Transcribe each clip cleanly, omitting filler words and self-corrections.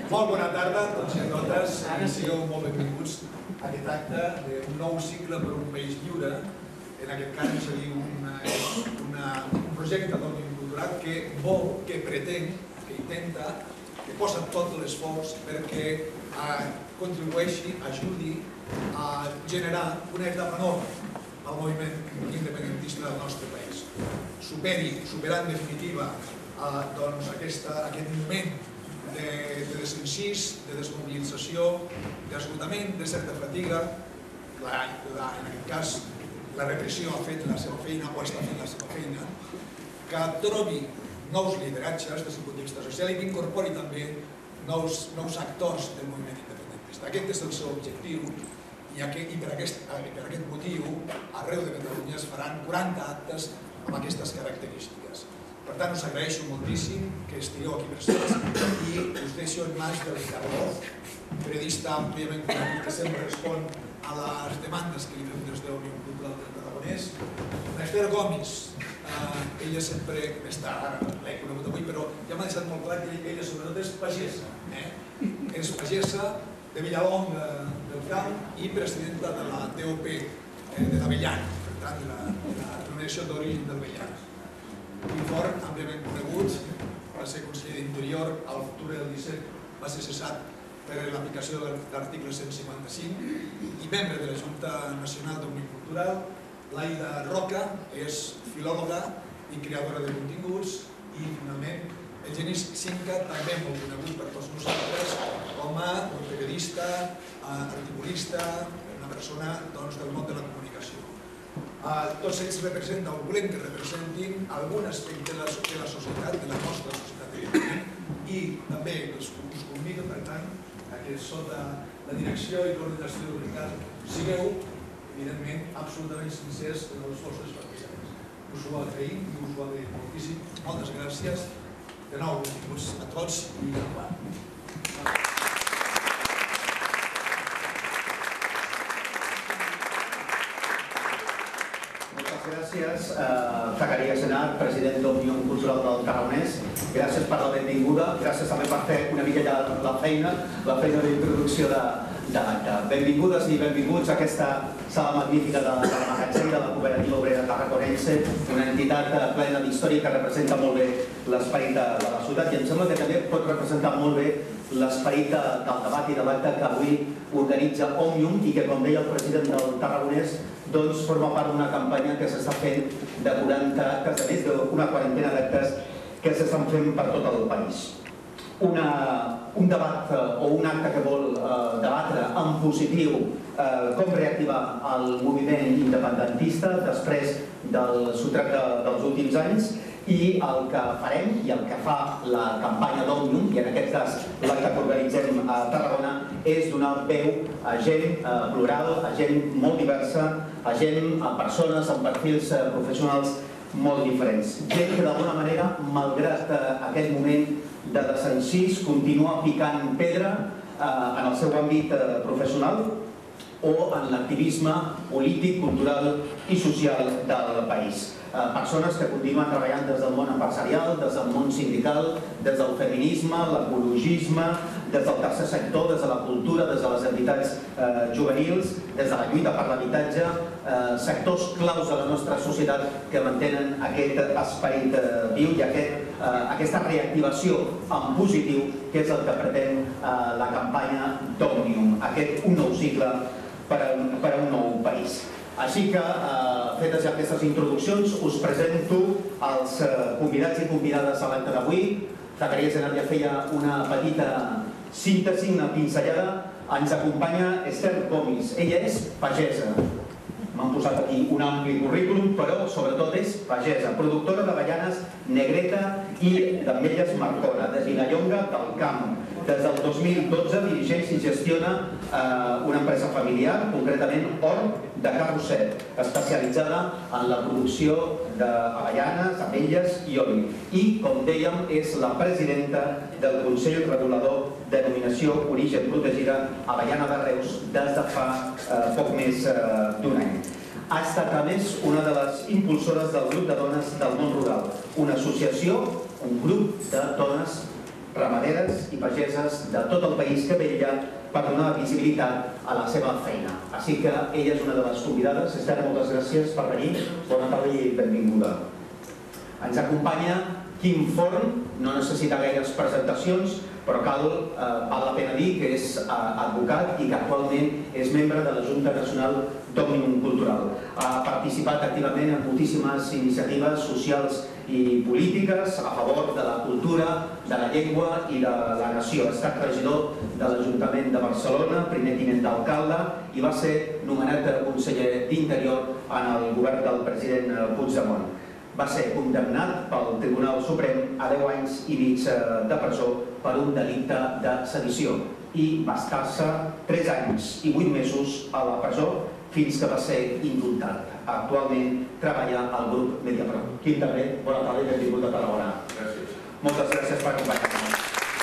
Molt bona tarda a tots i a totes. Sigueu molt benvinguts a aquest acte d'un nou cicle per un país lliure. En aquest cas és a dir, un projecte d'òmnium cultural que vol, que pretén, que intenta, que posa tot l'esforç perquè contribueixi, ajudi a generar una etapa nova al moviment independentista del nostre país. Superar en definitiva aquest moment de desencís, de desmobilització, d'esgotament, de certa fatiga. En aquest cas, la repressió ha fet la seva feina o està fent la seva feina, que trobi nous lideratges des del punt de vista social i que incorpori també nous actors del moviment independentista. Aquest és el seu objectiu i per aquest motiu, arreu de Catalunya es faran 40 actes amb aquestes característiques. Per tant, us agraeixo moltíssim que estigueu aquí presents i us deixo en mans del Ricardo, periodista àmpliament conegut que sempre respon a les demandes que li fem des d'Òmnium Cultural del Tarragonès. L'Esther Gomis, ella sempre està, l'he conegut avui, però ja m'ha deixat molt clar que ella sobretot és pagesa. És pagesa de Villalonga del Camp i presidenta de la TOP de l'Avellana, per tant, de la Organització d'Origen del Avellana. Un fort, àmpliament conegut, va ser conseller d'Interior, a l'octubre del 17 va ser cessat per l'aplicació de l'article 155 i membre de la Junta Nacional d'Òmnium Cultural. Laida Roca és filòloga i creadora de continguts i, finalment, el Genís Cinca, també molt conegut per tots nosaltres com a periodista, articulista, una persona del món de la comunicació. Tots ells representen, o volem que representin, algun aspecte de la societat, de la nostra societat, i també us convido, per tant, que sota la direcció i coordinació del Ricard sigueu, evidentment, absolutament sincers en els vostres partidaris. Us ho agraïm i us ho agraïm moltíssim. Moltes gràcies. De nou, benvinguts a tots i endavant. Gràcies, Zacarías Henar, president d'Òmnium Cultural del Tarragonès. Gràcies per la benvinguda, gràcies també per fer una miqueta la feina d'introducció de benvingudes i benvinguts a aquesta sala magnífica de la Magatzell de la Cooperativa Obrera Tarraconense, una entitat plena d'història que representa molt bé l'esperit de la ciutat i em sembla que també pot representar molt bé l'esperit del debat i de l'acte que avui organitza Òmnium i que, com deia el president del Tarragonès, doncs forma part d'una campanya que s'està fent de 40 actes, de més d'una quarantena d'actes que s'estan fent per tot el país. Un debat o un acte que vol debatre en positiu com reactivar el moviment independentista després del sotrac dels últims anys i el que farem i el que fa la campanya d'Òmnium, i en aquest cas l'acte que organitzem a Tarragona, és donar veu a gent plural, a gent molt diversa, a gent, a persones amb perfils professionals molt diferents. Gent que d'alguna manera, malgrat aquest moment de desencís, continua picant pedra en el seu àmbit professional o en l'activisme polític, cultural i social del país. Persones que continuen treballant des del món empresarial, des del món sindical, des del feminisme, l'ecologisme, des del tercer sector, des de la cultura, des de les entitats juvenils, des de la lluita per l'habitatge, sectors claus de la nostra societat que mantenen aquest esperit viu i aquesta reactivació en positiu, que és el que pretén la campanya d'Òmnium, un nou cicle per a un nou país. Així que, fetes ja aquestes introduccions, us presento els convidats i convidades a l'acte d'avui. Zacarías Henar ja feia una petita síntesi, una pinzellada. Ens acompanya Esther Gomis. Ella és pagesa. M'han posat aquí un ampli currículum, però sobretot és pagesa, productora d'avellanes Negreta i d'ametlles Marcona, de Vilallonga del Camp. Des del 2012 dirigeix i gestiona una empresa familiar, concretament Hort de Carrosset, especialitzada en la producció d'avellanes, ametlles i oli. I, com dèiem, és la presidenta del Consell Regulador de Denominació Origen Protegida Avellana de Reus des de fa poc més d'un any. Ha estat, a més, una de les impulsores del grup de dones del món rural, una associació, un grup de dones ramaderes i pageses de tot el país que vetlla per donar visibilitat a la seva feina. Així que ella és una de les convidades. Esther, moltes gràcies per venir. Bona tarda i benvinguda. Ens acompanya Quim Forn, no necessita gaires presentacions, però val la pena dir que és advocat i que actualment és membre de la Junta Nacional d'Òmnium Cultural. Ha participat activament en moltíssimes iniciatives socials i polítiques a favor de la cultura, de la llengua i de la nació. Ha estat regidor de l'Ajuntament de Barcelona, primer tinent d'alcalde, i va ser nomenat conseller d'Interior en el govern del president Puigdemont. Va ser condemnat pel Tribunal Suprem a 10 anys i mig de presó per un delicte de sedició i va estar-se 3 anys i 8 mesos a la presó fins que va ser indultat. Actualment treballa al grup Mediapro. Quim, també, bona tarda i benvingut a Tarragona. Gràcies. Moltes gràcies per acompanyar-nos.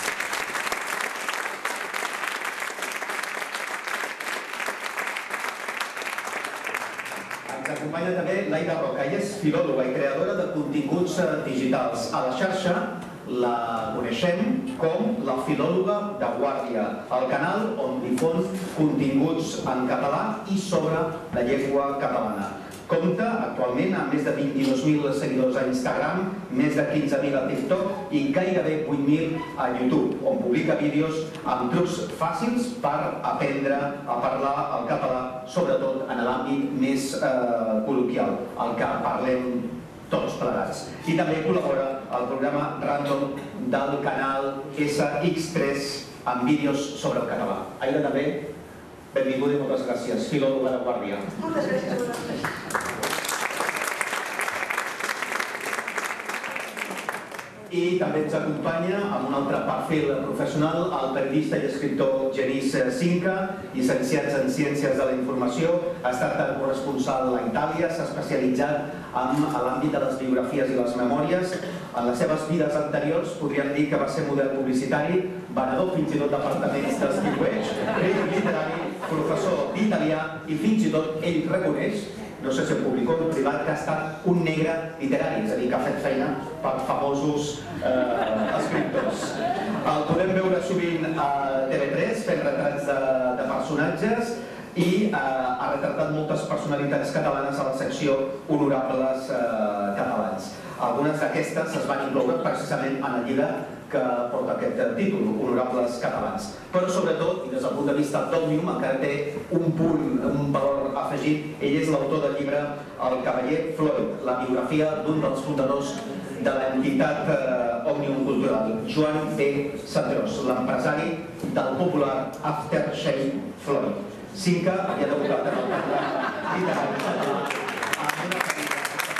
Ens acompanya també l'Aida Roca. Ella és filòloga i creadora de continguts digitals. A la xarxa la coneixem com la filòloga de Guàrdia, el canal on difon continguts en català i sobre la llengua catalana. Compta actualment amb més de 22.000 seguidors a Instagram, més de 15.000 a TikTok i gairebé 8.000 a YouTube, on publica vídeos amb trucs fàcils per aprendre a parlar el català, sobretot en l'àmbit més col·loquial, el que parlem tots plegats. I també col·labora al programa Random del canal SX3 amb vídeos sobre el català. Aida, també, benvinguda i moltes gràcies. Filòloga de Guàrdia. Moltes gràcies a vosaltres. I també ens acompanya amb un altre perfil professional el periodista i escriptor Genís Cinca, llicenciat en Ciències de la Informació, ha estat corresponsal a Itàlia, s'ha especialitzat en l'àmbit de les biografies i les memòries. En les seves vides anteriors podríem dir que va ser model publicitari, venedor fins i tot d'apartaments d'estiueig, crític literari, professor d'italià i fins i tot ell reconeix, no sé si en públic o en privat, que ha estat un negre literari, és a dir, que ha fet feina per famosos escriptors. El podem veure sovint a TV3 fent retrats de personatges i ha retratat moltes personalitats catalanes a la secció Honorables catalans. Algunes d'aquestes es van incloure precisament en el llibre que porta aquest títol, Honorables catalans. Però sobretot, i des del punt de vista d'Òmnium, encara té un punt, un valor afegit, ell és l'autor del llibre El cavaller Floyd, la biografia d'un dels fundadors de l'entitat Òmnium Cultural, Joan B. Cendrós, l'empresari del popular Aftershave Floyd. Cinca havia debutat en el panorama literari català amb una carrera.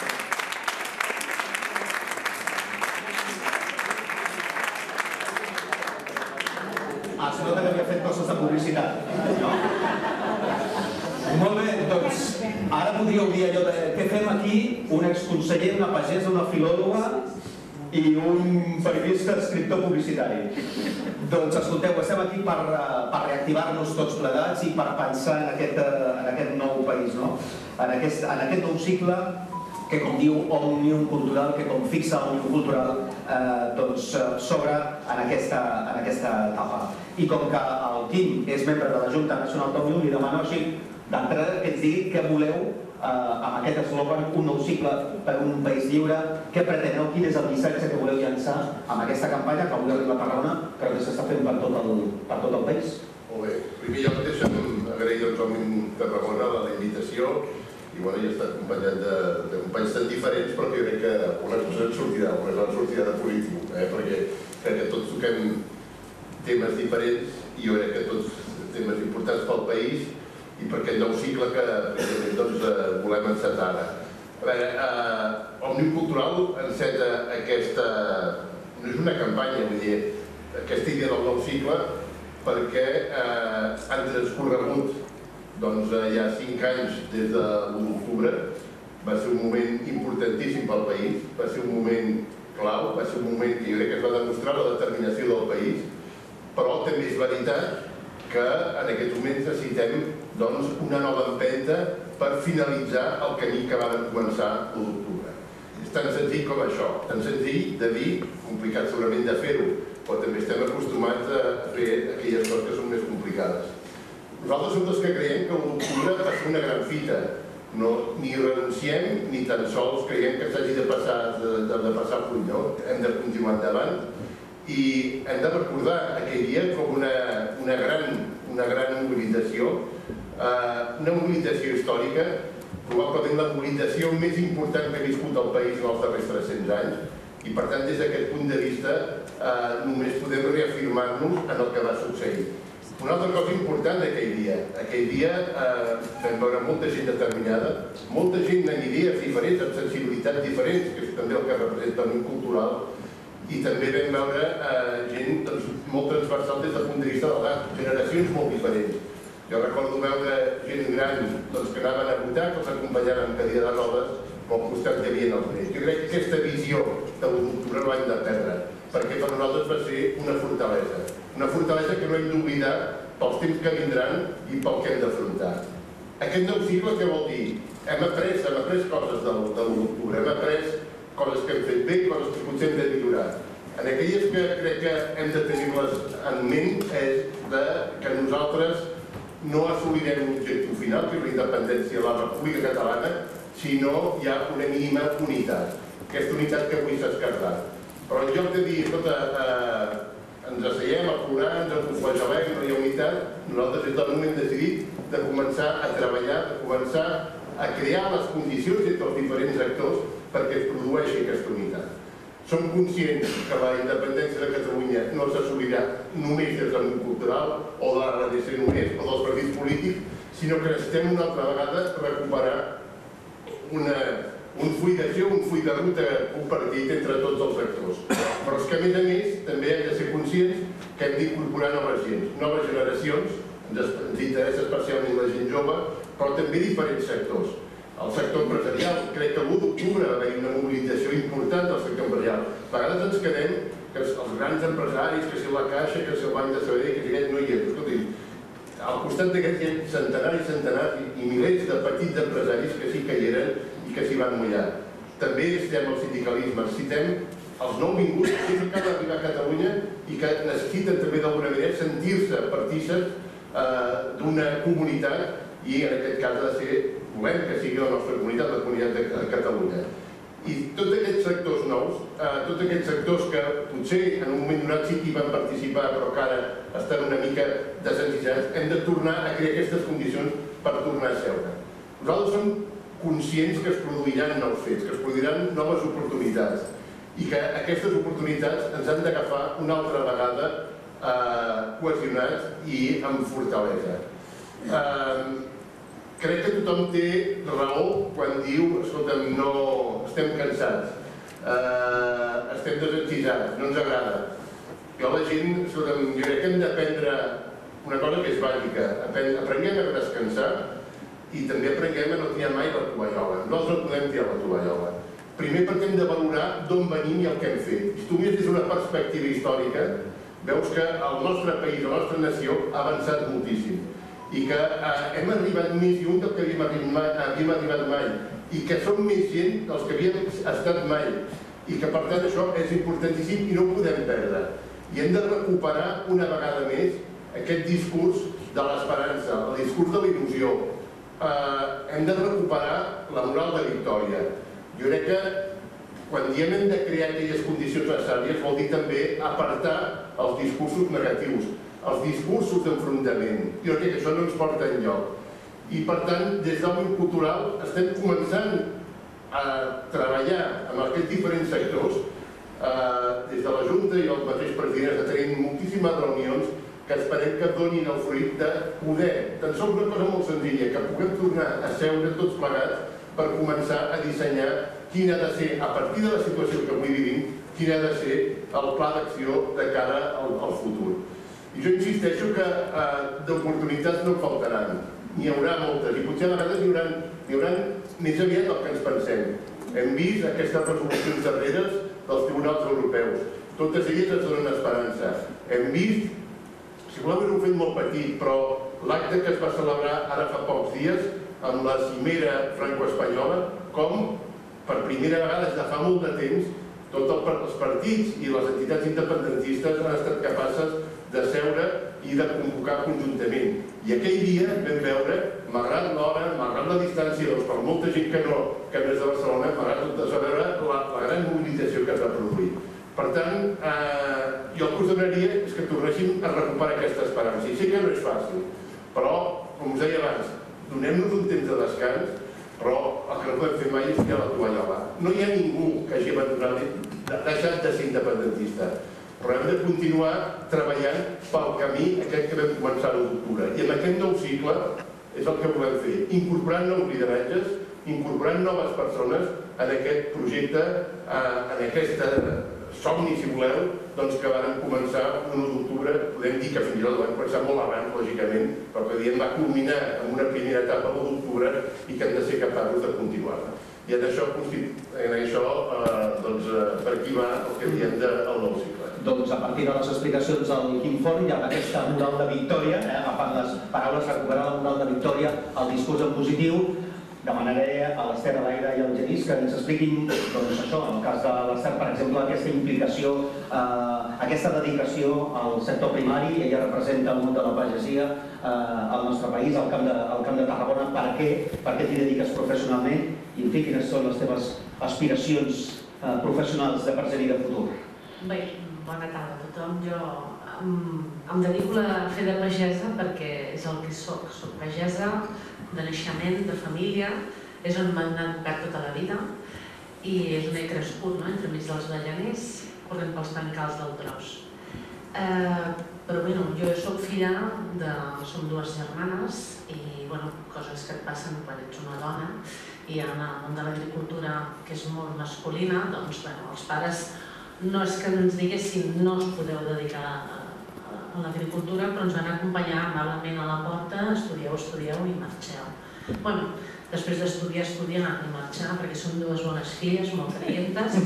Es nota que havia fet coses de publicitat, no? Molt bé, doncs ara podríeu dir allò de què fem aquí? Un exconseller, una pagesa, una filòloga i un periodista escriptor publicitari. Doncs escolteu, estem aquí per reactivar-nos tots plegats i per pensar en aquest nou país, no? En aquest nou cicle que, com diu Òmnium Cultural, que com fixa Òmnium Cultural, doncs s'obre en aquesta etapa. I com que el Quim és membre de la Junta Nacional d'Òmnium, li demano així d'entrada que ens digui què voleu amb aquest eslògan, un nou cicle per un país lliure. Què preteneu? Quin és el missatge que voleu llançar amb aquesta campanya que avui arriba a Tarragona, però que s'està fent per tot el país? Molt bé. En primer lloc, deixa'm agrair a Òmnium Tarragona la invitació. I bueno, he estat acompanyat de companys tan diferents, però que jo crec que una cosa sortirà de polític, perquè crec que tots toquem temes diferents i jo crec que tots temes importants pel país i per aquest nou cicle que precisament volem encetar ara. Òmnium Cultural enceta aquesta, no és una campanya, vull dir, aquesta idea del nou cicle, perquè han transcorregut ja 5 anys des de l'1 d'octubre. Va ser un moment importantíssim pel país, va ser un moment clau, va ser un moment que jo crec que es va demostrar la determinació del país, però també és veritat que en aquests moments necessitem una nova empenta per finalitzar el camí que va començar l'1 d'octubre. És tan senzill com això, tan senzill de dir, complicat segurament de fer-ho, però també estem acostumats a fer aquelles coses que són més complicades. Nosaltres som els que creiem que l'1 d'octubre va ser una gran fita. Ni renunciem ni tan sols creiem que s'hagi de passar full, no? Hem de continuar endavant i hem de recordar aquell dia com una gran mobilització, una mobilització històrica, probablement la mobilització més important que ha viscut el país en els darrers 300 anys, i per tant des d'aquest punt de vista només podem reafirmar-nos en el que va succeir. Una altra cosa important d'aquell dia vam veure molta gent determinada, molta gent amb idees diferents, amb sensibilitats diferents, que és també el que representa el món cultural, i també vam veure gent molt transversal des del punt de vista de l'edat, generacions molt diferents. Jo recordo veure gent gran que anaven a votar, que els acompanyaven amb cadira de rodes, però al costat hi havia els nens. Jo crec que aquesta visió de l'1 d'octubre no l'hem de perdre, perquè per nosaltres va ser una fortalesa que no hem d'oblidar pels temps que vindran i pel que hem d'afrontar. Aquest nou cicle què vol dir? Hem après coses de l'1 d'octubre, hem après coses que hem fet bé, coses que potser hem de millorar. En aquelles que crec que hem de tenir-les en ment és que nosaltres no assolirem l'objectiu final, que és la independència de la República Catalana, si no hi ha una mínima unitat. Aquesta unitat que avui s'ha esquerdat. Però en lloc de dir, escolta, ens asseiem a plorar, ens enflagelem, no hi ha unitat, nosaltres des del moment hem decidit de començar a treballar, de començar a crear les condicions entre els diferents actors perquè es produeixi aquesta unitat. Som conscients que la independència de Catalunya no s'assolirà només des del món cultural o de la RDC només o dels partits polítics, sinó que necessitem una altra vegada recuperar un full d'acció, un full de ruta compartit entre tots els actors. Però és que, a més, també hem de ser conscients que hem d'incorporar noves generacions, ens interessa especialment la gent jove, però també diferents sectors. El sector empresarial, crec que l'1 d'octubre va haver una mobilització important del sector empresarial. A vegades ens quedem que els grans empresaris, que si la Caixa, que si el Banc de Sabadell, que si aquest no hi és. Escolti, al costat d'aquests hi ha centenars i centenars i milers de petits empresaris que sí que hi eren i que s'hi van mullar. També necessitem el sindicalisme, necessitem els nouvinguts que han d'arribar a Catalunya i que necessiten també d'alguna manera sentir-se partíceps d'una comunitat i en aquest cas ha de ser, volem que sigui la nostra comunitat, la comunitat de Catalunya. I tots aquests sectors nous, tots aquests sectors que potser en un moment donat sí que hi van participar però que ara estan una mica desencisats, hem de tornar a crear aquestes condicions per tornar a seure. Nosaltres som conscients que es produiran nous fets, que es produiran noves oportunitats i que aquestes oportunitats ens han d'agafar una altra vegada cohesionats i amb fortalesa. Crec que tothom té raó quan diu, escolta'm, no, estem cansats, estem desencisats, no ens agrada. Jo la gent, escolta'm, jo crec que hem d'aprendre una cosa que és bàsica, aprenguem a descansar i també aprenguem a no tirar mai la tovallola. Nosaltres no podem tirar la tovallola. Primer perquè hem de valorar d'on venim i el que hem fet. Si tu mires des d'una perspectiva històrica, veus que el nostre país, la nostra nació, ha avançat moltíssim i que hem arribat més lluny del que havíem arribat mai i que som més gent dels que havíem estat mai i que per tant això és importantíssim i no ho podem perdre. I hem de recuperar una vegada més aquest discurs de l'esperança, el discurs de la il·lusió. Hem de recuperar la moral de victòria. Jo crec que quan diem hem de crear aquelles condicions necessàries vol dir també apartar els discursos negatius, els discursos d'enfrontament. Jo crec que això no ens porta enlloc. I per tant, des del món cultural estem començant a treballar amb aquests diferents sectors. Des de la Junta i el mateix president està tenint moltíssimes reunions que esperem que donin el fruit de poder, tan sols una cosa molt senzilla, que puguem tornar a seure tots plegats per començar a dissenyar quin ha de ser, a partir de la situació que avui vivim, quin ha de ser el pla d'acció de cara al futur. I jo insisteixo que d'oportunitats no en faltaran, n'hi haurà moltes, i potser a vegades n'hi haurà més aviat del que ens pensem. Hem vist aquestes resolucions darreres dels tribunals europeus, totes elles ens donen esperança. Hem vist, segurament ho hem fet molt petit, però l'acte que es va celebrar ara fa pocs dies amb la cimera franco-espanyola, com per primera vegada des de fa molt de temps tots els partits i les entitats independentistes han estat capaces de seure i de convocar conjuntament. I aquell dia vam veure, malgrat l'hora, malgrat la distància, doncs per molta gent que no és de Barcelona, malgrat tot es va veure la gran mobilització que es va produir. Per tant, jo el que us demanaria és que tornéssim a recuperar aquesta esperança. I sé que no és fàcil, però, com us deia abans, donem-nos un temps de descans, però el que no podem fer mai és tirar la tovallola al mar. No hi ha ningú que hagi abandonat, deixat de ser independentista, però hem de continuar treballant pel camí aquest que vam començar a l'octubre. I en aquest nou cicle és el que volem fer, incorporant nous lideratges, incorporant noves persones en aquest projecte, en aquest somni, si voleu, que van començar l'1 d'octubre, podem dir que fins i tot van començar molt abans, lògicament, però que va culminar amb una primera etapa l'1 d'octubre i que han de ser capaços de continuar-la. I en això, per aquí va el que diem del nou cicle. Doncs a partir de les explicacions del Quim Forn i amb aquesta moral de victòria, agafant les paraules, recuperar la moral de victòria, el discurs en positiu, demanaré a l'Ester, a l'Aire i al Genís que ens expliquin això, en el cas de l'Ester, per exemple, aquesta implicació, aquesta dedicació al sector primari. Ella representa el món de la pagesia al nostre país, al Camp de Tarragona. Per què t'hi dediques professionalment? I, en fi, quines són les teves aspiracions professionals de present i de futur? Bé, bona tarda a tothom. Jo em dedico a fer de pagesa perquè és el que soc. Soc pagesa de naixement, de família, és on m'han anat per tota la vida i és on he crescut, entremig dels ballaners, corrent pels tancals del tros. Però bé, jo soc filla som dues germanes i coses que et passen quan ets una dona i en el món de l'agricultura, que és molt masculina, doncs els pares no és que ens diguessin no us podeu dedicar a l'agricultura, però ens van acompanyar amablement a la porta, estudieu i marxeu. Després d'estudiar i marxar, perquè són dues bones filles, molt creientes,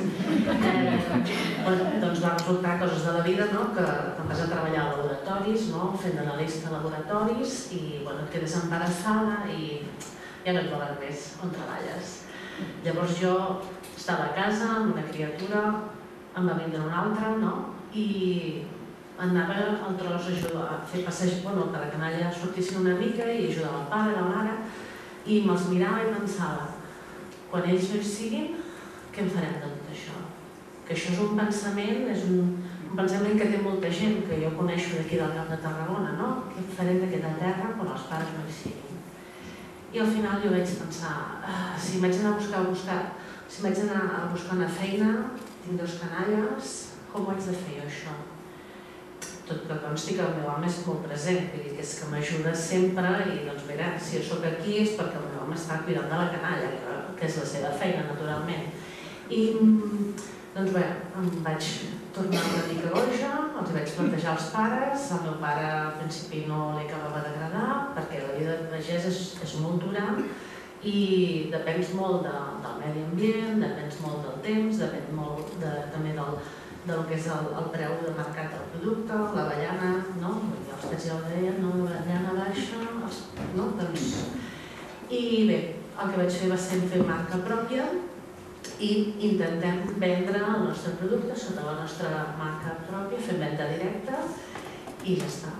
doncs va resultar coses de la vida, que vas a treballar a laboratoris, fent d'analista a laboratoris, i et quedes embarassada i ja no et volen més on treballes. Llavors jo estava a casa amb una criatura, em va vindre una altra, i anava al tros a fer passeig, que la canalla sortissin una mica i ajudava el pare, la mare, i me'ls mirava i pensava, quan ells no hi siguin, què en farem de tot això? Que això és un pensament que té molta gent, que jo coneixo d'aquí del Camp de Tarragona, què farem d'aquesta terra quan els pares no hi siguin? I al final jo vaig pensar, si m'haig d'anar a buscar una feina, tinc dos canalles, com ho haig de fer jo això? Tot que consti que el meu home és molt present, que és que m'ajuda sempre i doncs mira, si jo soc aquí és perquè el meu home està cuidant de la canalla, que és la seva feina, naturalment. I doncs bé, em vaig tornar una mica boja, els vaig plantejar als pares, el meu pare al principi no li acabava d'agradar perquè la vida de pagès és molt dura i depens molt del medi ambient, depens molt del temps, depèn molt també del que és el preu de mercat del producte, l'avellana, els pets ja ho deien, l'avellana baixa, i bé, el que vaig fer va ser fer marca pròpia i intentem vendre el nostre producte sota la nostra marca pròpia, fem venda directa i ja està.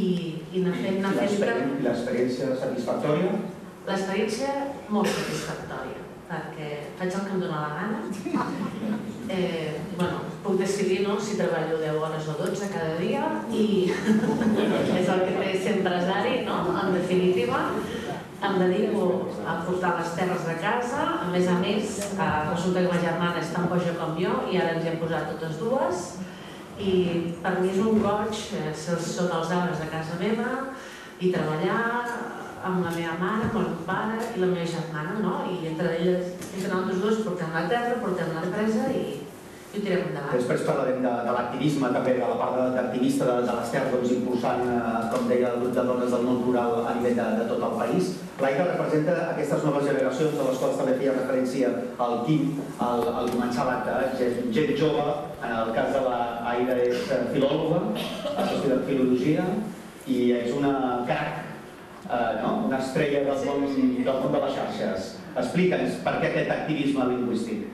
L'experiència satisfactòria? L'experiència molt satisfactòria, perquè faig el que em dóna la gana. Puc decidir si treballo 10 hores o 12 cada dia i és el que té ser empresari, en definitiva. Em dedico a portar les terres de casa, a més, resulta que ma germana és tan boja com jo i ara ens hi hem posat totes dues i per mi és un goig ser sota els arbres de casa meva i treballar amb la meva mare, amb el meu pare i la meva germana, i entre nosaltres dues portem la terra, portem l'empresa i ho tirem endavant. Després parlarem de l'activisme, també de la part d'activista de l'Ester, impulsant, com deia, el grup de dones del món rural a nivell de tot el país. L'Aire representa aquestes noves generacions, a les quals també feia referència el Quim al començar l'acte, gent jove, en el cas de l'Aire és filòloga, ha estudiat filologia i és una crac, una estrella del món de les xarxes. Explica'ns per què aquest activisme lingüístic.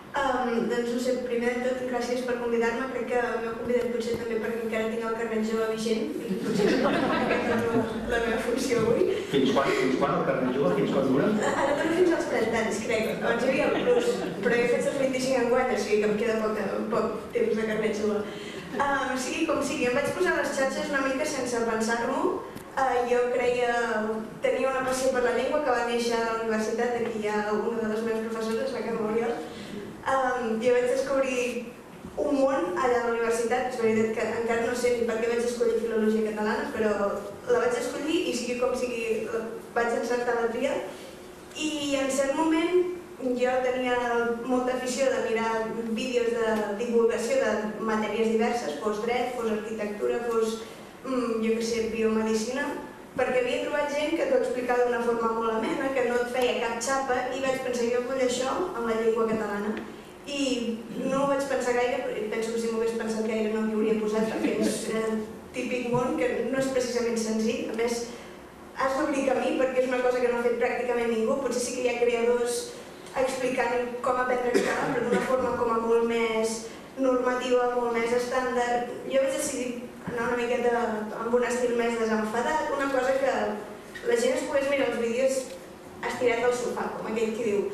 Doncs no sé, primer de tot, gràcies per convidar-me. Crec que m'heu convidat potser també perquè encara tinc el carnet jove vigent i potser aquesta és la meva funció avui. Fins quan el carnet jove? Fins quan dura? Ara dono fins als 30 anys, crec. Abans hi havia el plus, però he fet els 25 enguany, o sigui que em queda poc temps de carnet jove. Sigui com sigui, em vaig posar a les xarxes una mica sense pensar-m'ho. Jo tenia una passió per la llengua que va néixer a la universitat, aquí hi ha una de les meves professores, la Carme Oriol. Jo vaig descobrir un món allà a la universitat, és veritat que encara no sé ni per què vaig escollir filologia catalana, però la vaig escollir i sigui com sigui vaig encertar la tria. I en cert moment jo tenia molta afició de mirar vídeos de divulgació de matèries diverses, fos dret, fos arquitectura, fos, jo què sé, biomedicina, perquè havia trobat gent que t'ho explicava d'una forma molt amena, que no et feia cap xapa, i vaig pensar, jo vull això amb la llengua catalana. I no ho vaig pensar gaire, però penso que si m'ho hagués pensat gaire no m'hi hauria posat, perquè és típic món que no és precisament senzill. A més, has d'obrir camí perquè és una cosa que no ha fet pràcticament ningú. Potser sí que hi ha creadors explicant com aprendre català, però d'una forma com a molt més normativa, molt més estàndard. Jo vaig decidir anar una miqueta amb un estil més desenfadat, una cosa que la gent es pogués mirar els vídeos estirat al sofà, com aquell qui diu.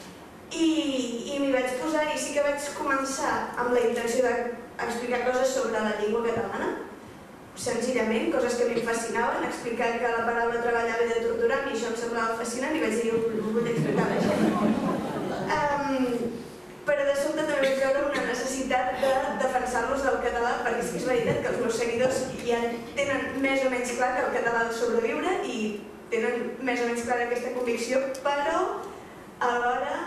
I m'hi vaig posar i sí que vaig començar amb la intenció d'explicar coses sobre la llengua catalana, senzillament, coses que m'hi fascinaven, explicar que la paraula treballar ve de torturar, i això em semblava fascinant i vaig dir, ho vull explicar a la gent. Però de sobte també vaig veure una necessitat de defensar-los del català, perquè és veritat que els meus seguidors ja tenen més o menys clar que el català ha de sobreviure i tenen més o menys clara aquesta convicció, però alhora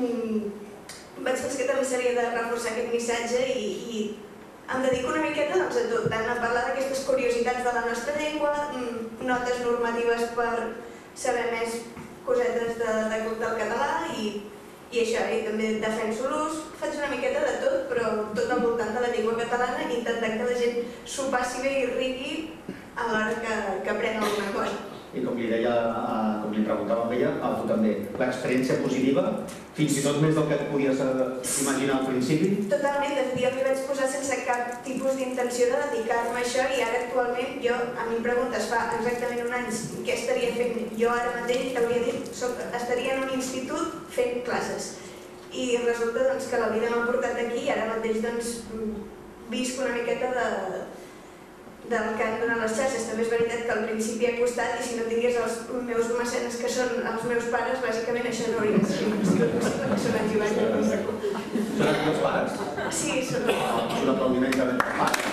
vaig pensar que també seria de reforçar aquest missatge i em dedico una miqueta a tot, tant a parlar d'aquestes curiositats de la nostra llengua, notes normatives per saber més cosetes del català i això, i també defenso l'ús. Faig una miqueta de tot, però tot al voltant de la llengua catalana, intentant que la gent s'ho passi bé i rigui a l'hora que aprèn alguna cosa. I com li deia, com li preguntava amb ella, a tu també, l'experiència positiva, fins i tot més del que et podies imaginar al principi? Totalment, de fet jo m'hi vaig posar sense cap tipus d'intenció de dedicar-me a això i ara actualment a mi em preguntes fa exactament un any què estaria fent. Jo ara mateix t'hauria dit, estaria en un institut fent classes i resulta que la vida m'ha portat aquí i ara mateix visc una miqueta del que han donat les xarxes. També és veritat que al principi ha costat i si no tingués els meus mecenes que són els meus pares, bàsicament això no hauria sigut possible, que són en Joan i en Paco. Són els teus pares? Sí, són els pares. Un aplaudiment també per pares.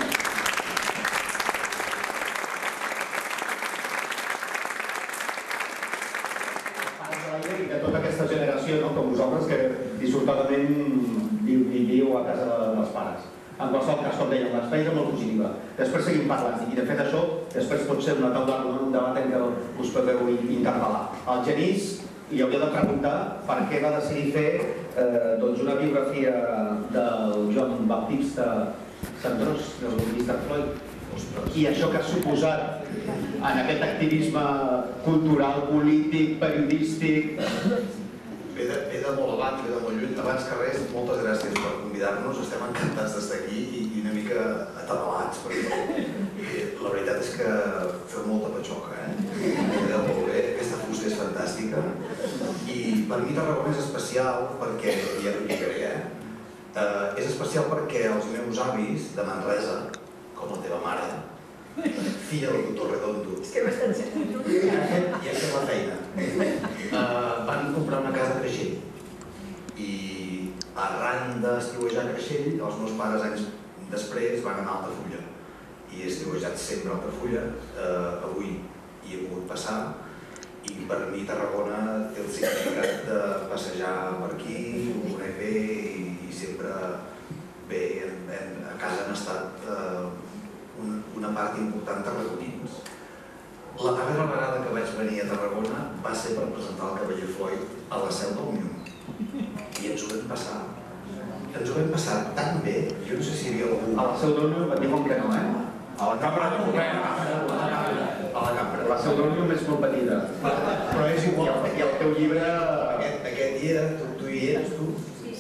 Els pares de l'aire i de tota aquesta generació, com vosaltres, que dissortadament viviu a casa dels pares. En qualsevol cas, com dèiem, l'experiència molt positiva. Després seguim parlant i de fet això després pot ser una taula, un debat en què us podeu interpel·lar. Al Genís li hauria de preguntar per què va decidir fer una biografia del Joan Baptista Cendrós, del Mr. Floyd, i això que ha suposat en aquest activisme cultural, polític, periodístic. Ve de molt abans, ve de molt lluny. Abans que res, moltes gràcies per convidar-nos. Estem encantats d'estar aquí i una mica atabalats. La veritat és que feu molta patxoca, quedeu molt bé, aquesta fusta és fantàstica. I per mi Tarragona és especial perquè, ja t'ho explicaré, és especial perquè els meus avis de Manresa, com la teva mare, filla del doctor Redondo, és que m'estan sentint i ha fet la feina. Van comprar una casa a Creixell i arran d'estiuejar a Creixell, els meus pares anys després van anar a Altafulla i he estiuejat sempre a Altafulla. Avui hi he pogut passar i per mi Tarragona té el significat de passejar per aquí, ho conec bé i sempre bé. A casa han estat una part important tarragonins. La darrera vegada que vaig venir a Tarragona va ser per presentar el Cavaller Floyd a la seu d'Òmnium i ens ho vam passar. Ens ho vam passar tan bé, jo no sé si hi havia algú... A la seu d'Òmnium et diuen que no, A la cambra de govern. A la cambra. La seu d'Òmnium és molt petita. Però és igual. I el teu llibre... Aquest dia, tu hi eres, tu?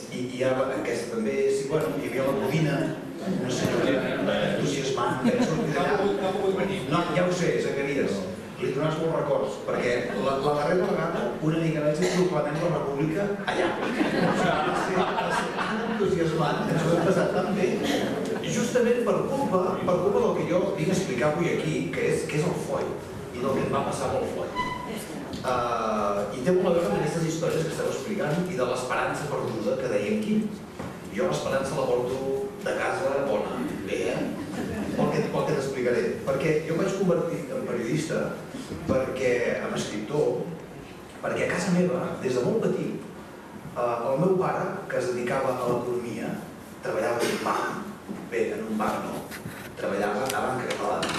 I aquesta també, bueno, hi havia la Codina, una senyora entusiasmant, que era sortir d'allà. No, ja ho sé, Zacaries, li dones molts records, perquè la darrera vegada una mica vaig dir proclamem la república allà. Va ser tan entusiasmant, ens ho hem passat tan bé, justament per culpa del que jo vinc a explicar avui aquí, que és el FOI, i del que em va passar amb el FOI. I té molt a veure amb aquestes històries que esteu explicant i de l'esperança perduda que deia en Quim. Jo l'esperança la porto de casa bona, bé, pel que t'explicaré. Perquè jo em vaig convertir en periodista, en escriptor, perquè a casa meva, des de molt petit, el meu pare, que es dedicava a l'economia, treballava en un banc, bé, en un banc no, treballava a Banca Catalana.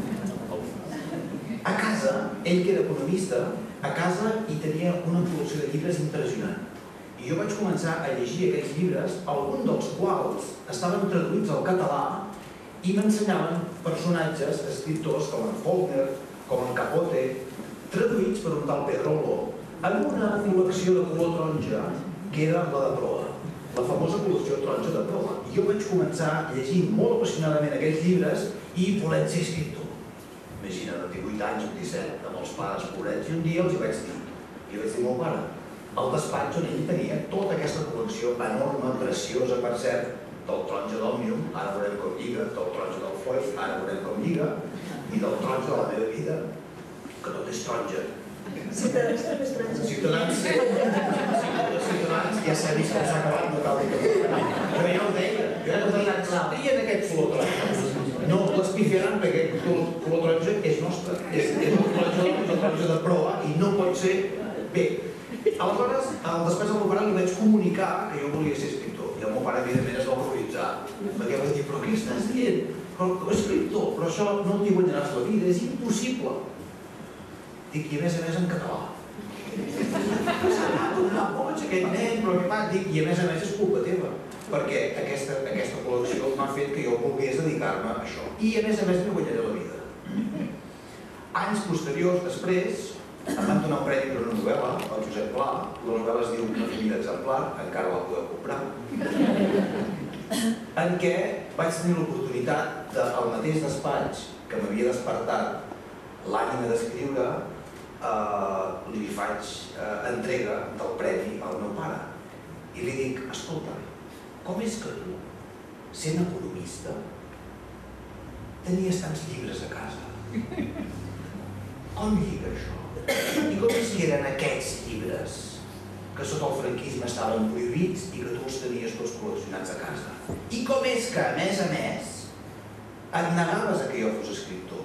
A casa, ell que era economista, a casa hi tenia una col·lecció de llibres impressionant. I jo vaig començar a llegir aquests llibres, alguns dels quals estaven traduïts al català i m'ensenyaven personatges, escriptors com en Faulkner, com en Capote, traduïts per un tal Pedro Oló, en una col·lecció de color taronja que era la de Proa, la famosa col·lecció taronja de Proa. I jo vaig començar a llegir molt apassionadament aquests llibres i volent ser escriptor. Imagina't, de 18 anys o 17, amb els pares pobrets, i un dia els hi vaig dir, meu pare, al despatx on ell tenia tota aquesta col·lecció enorme, preciosa, per cert, del taronja d'Òmnium, ara veurem com lliga, del taronja del FOI, ara veurem com lliga, i del taronja de la meva vida, que tot és taronja. Ciutadans també és taronja. Ciutadans ja s'ha vist que s'ha acabat, no cal dir que però ja ho deia, trien aquest color taronja. No, l'espifiaran perquè el color taronja és nostre, és el taronja de Proa i no pot ser bé. Aleshores, després del meu pare li vaig comunicar que jo volia ser escriptor i el meu pare evidentment es va horroritzar perquè va dir, però què estàs dient? Escriptor, però això no t'hi guanyaràs la vida, és impossible. Dic, i a més en català. Aquest nen, però què fa? Dic, i a més és culpa teva, perquè aquesta col·lecció m'ha fet que jo volgués dedicar-me a això. I a més m'hi guanyaré la vida. Anys posteriors, després, em van donar un premi per una novel·la, el Josep Pla, la novel·la es diu Una família exemplar, encara la podeu comprar, en què vaig tenir l'oportunitat al mateix despatx que m'havia despertat l'ànima d'escriure, li faig entrega del premi al meu pare i li dic, escolta, com és que tu, sent economista, tenies tants llibres a casa? Com lliga això? I com és que eren aquests llibres que sota el franquisme estaven prohibits i que tu els tenies tots col·leccionats a casa? I com és que, a més, et negaves que jo fos escriptor?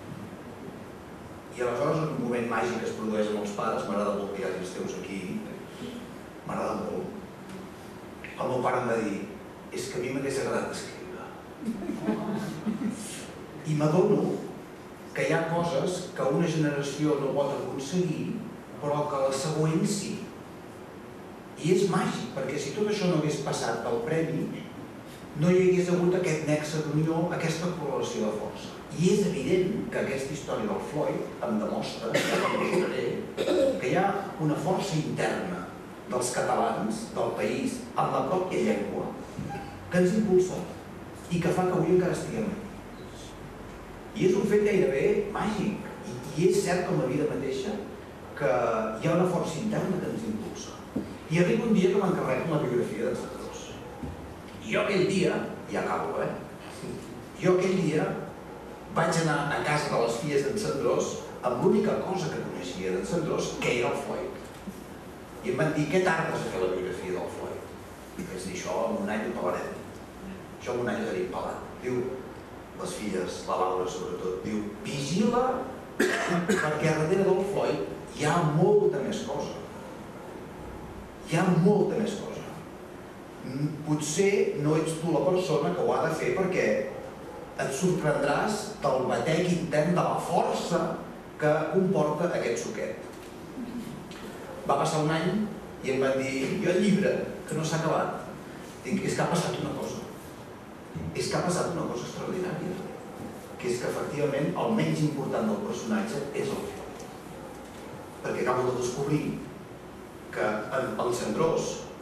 I aleshores un moment màgic es produeix amb els pares, m'agrada molt que hi hagi els teus aquí, m'agrada molt. El meu pare em va dir, és que a mi m'hagués agradat escriure. I m'adono que hi ha coses que una generació no pot aconseguir, però que la següent sí. I és màgic, perquè si tot això no hagués passat pel premi, no hi hagués hagut aquest nexe d'unió, aquesta correlació de força. I és evident que aquesta història del Floyd em demostra, que hi ha una força interna dels catalans, del país, en la pròpia llengua, que ens impulsa i que fa que avui encara estiguem aquí. I és un fet gairebé màgic, i és cert com la vida mateixa que hi ha una força interna que ens impulsa. I arriba un dia que m'encarreguen la biografia d'en Cendrós. I jo aquell dia, ja acabo, jo aquell dia vaig anar a casa de les filles d'en Cendrós amb l'única cosa que coneixia d'en Cendrós, que era el Floyd. I em van dir, què tardes a fer la biografia del Floyd? I vaig dir, això en un any ho pelarem. Això en un any ho tenim pelat. Diu, les filles, la Laura sobretot, diu, vigila perquè darrere del Floyd hi ha molta més cosa. Hi ha molta més cosa. Potser no ets tu la persona que ho ha de fer perquè et sorprendràs del batec intern de la força que comporta aquest suquet. Va passar un any i em van dir, jo el llibre, que no s'ha acabat, dic, és que ha passat una cosa. És que ha passat una cosa extraordinària, que és que efectivament el menys important del personatge és el Floyd. Perquè acabo de descobrir que el Cendrós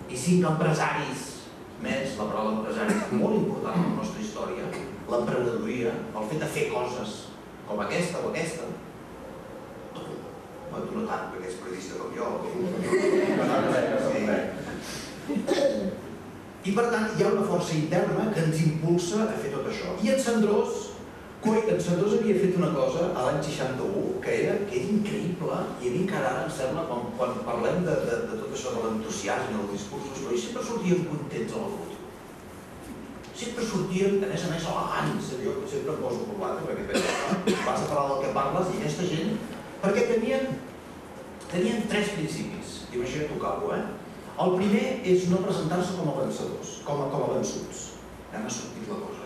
i 5 empresaris més. La paraula empresari és molt important en la nostra història, l'emprenedoria, el fet de fer coses com aquesta o aquesta. Tu no tant, perquè és periodista com jo. I per tant hi ha una força interna que ens impulsa a fer tot això. I en Cendrós havia fet una cosa a l'any 61 que era increïble, i a mi encara ara em sembla, quan parlem de tot això de l'entusiasme i els discursos, però sempre sortíem contents a la foto. Sempre sortíem, a més, elegants. Jo sempre em poso corbata, perquè vas a parlar del que parles, i aquesta gent, perquè tenien 3 principis, i amb això ja tocava, El primer és no presentar-se com a vencedors, com a vençuts. Ja m'ha sortit la cosa,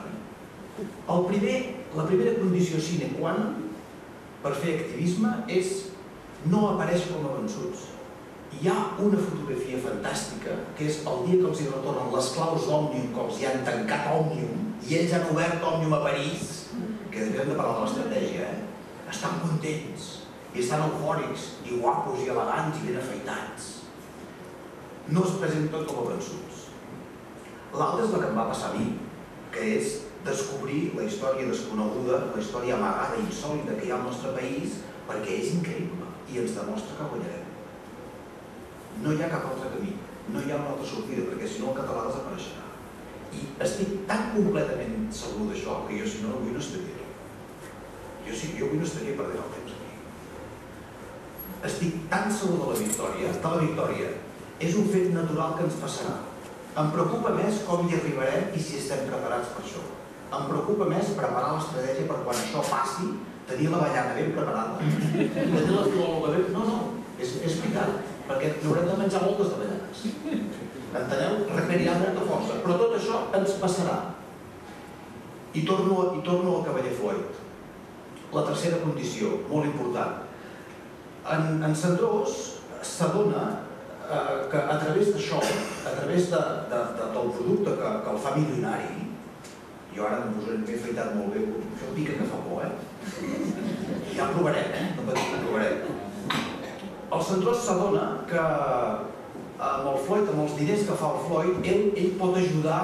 La primera condició sine qua non per fer activisme és no aparèixer com a vençuts. Hi ha una fotografia fantàstica, que és el dia que els hi retornen les claus d'Òmnium, que els hi han tancat Òmnium, i ells han obert Òmnium a París, que després hem de parlar de l'estratègia, estan contents, i estan eufòrics, i guapos, i elegants, i ben afeitats. No es presenten tot com a vençuts. L'altra és la que em va passar a mi, que és descobrir la història desconeguda, la història amagada i insòlita que hi ha al nostre país, perquè és increïble i ens demostra que guanyarem. No hi ha cap altre camí, no hi ha una altra sortida, perquè si no el català desapareixerà. I estic tan completament segur d'això que jo, si no, avui no estaria. Jo avui no estaria perdent el temps aquí. Estic tan segur de la victòria, és un fet natural que ens passarà. Em preocupa més com hi arribarem i si estem preparats per això. Em preocupa més preparar l'estratègia per quan això passi, tenir la ballana ben preparada, tenir la filòloga ben... No, és veritat, perquè n'haurem de menjar moltes de ballanes. Enteneu? Requerirà molta força, però tot això ens passarà. I torno al cavaller Floyd. La tercera condició, molt important. En Cendrós s'adona que a través d'això, a través del producte que el fa milionari, jo ara m'he afeitat molt bé, això pica que fa por, ja ho provarem, no patim, ho provarem. El Cendrós s'adona que amb el Floyd, amb els diners que fa el Floyd, ell pot ajudar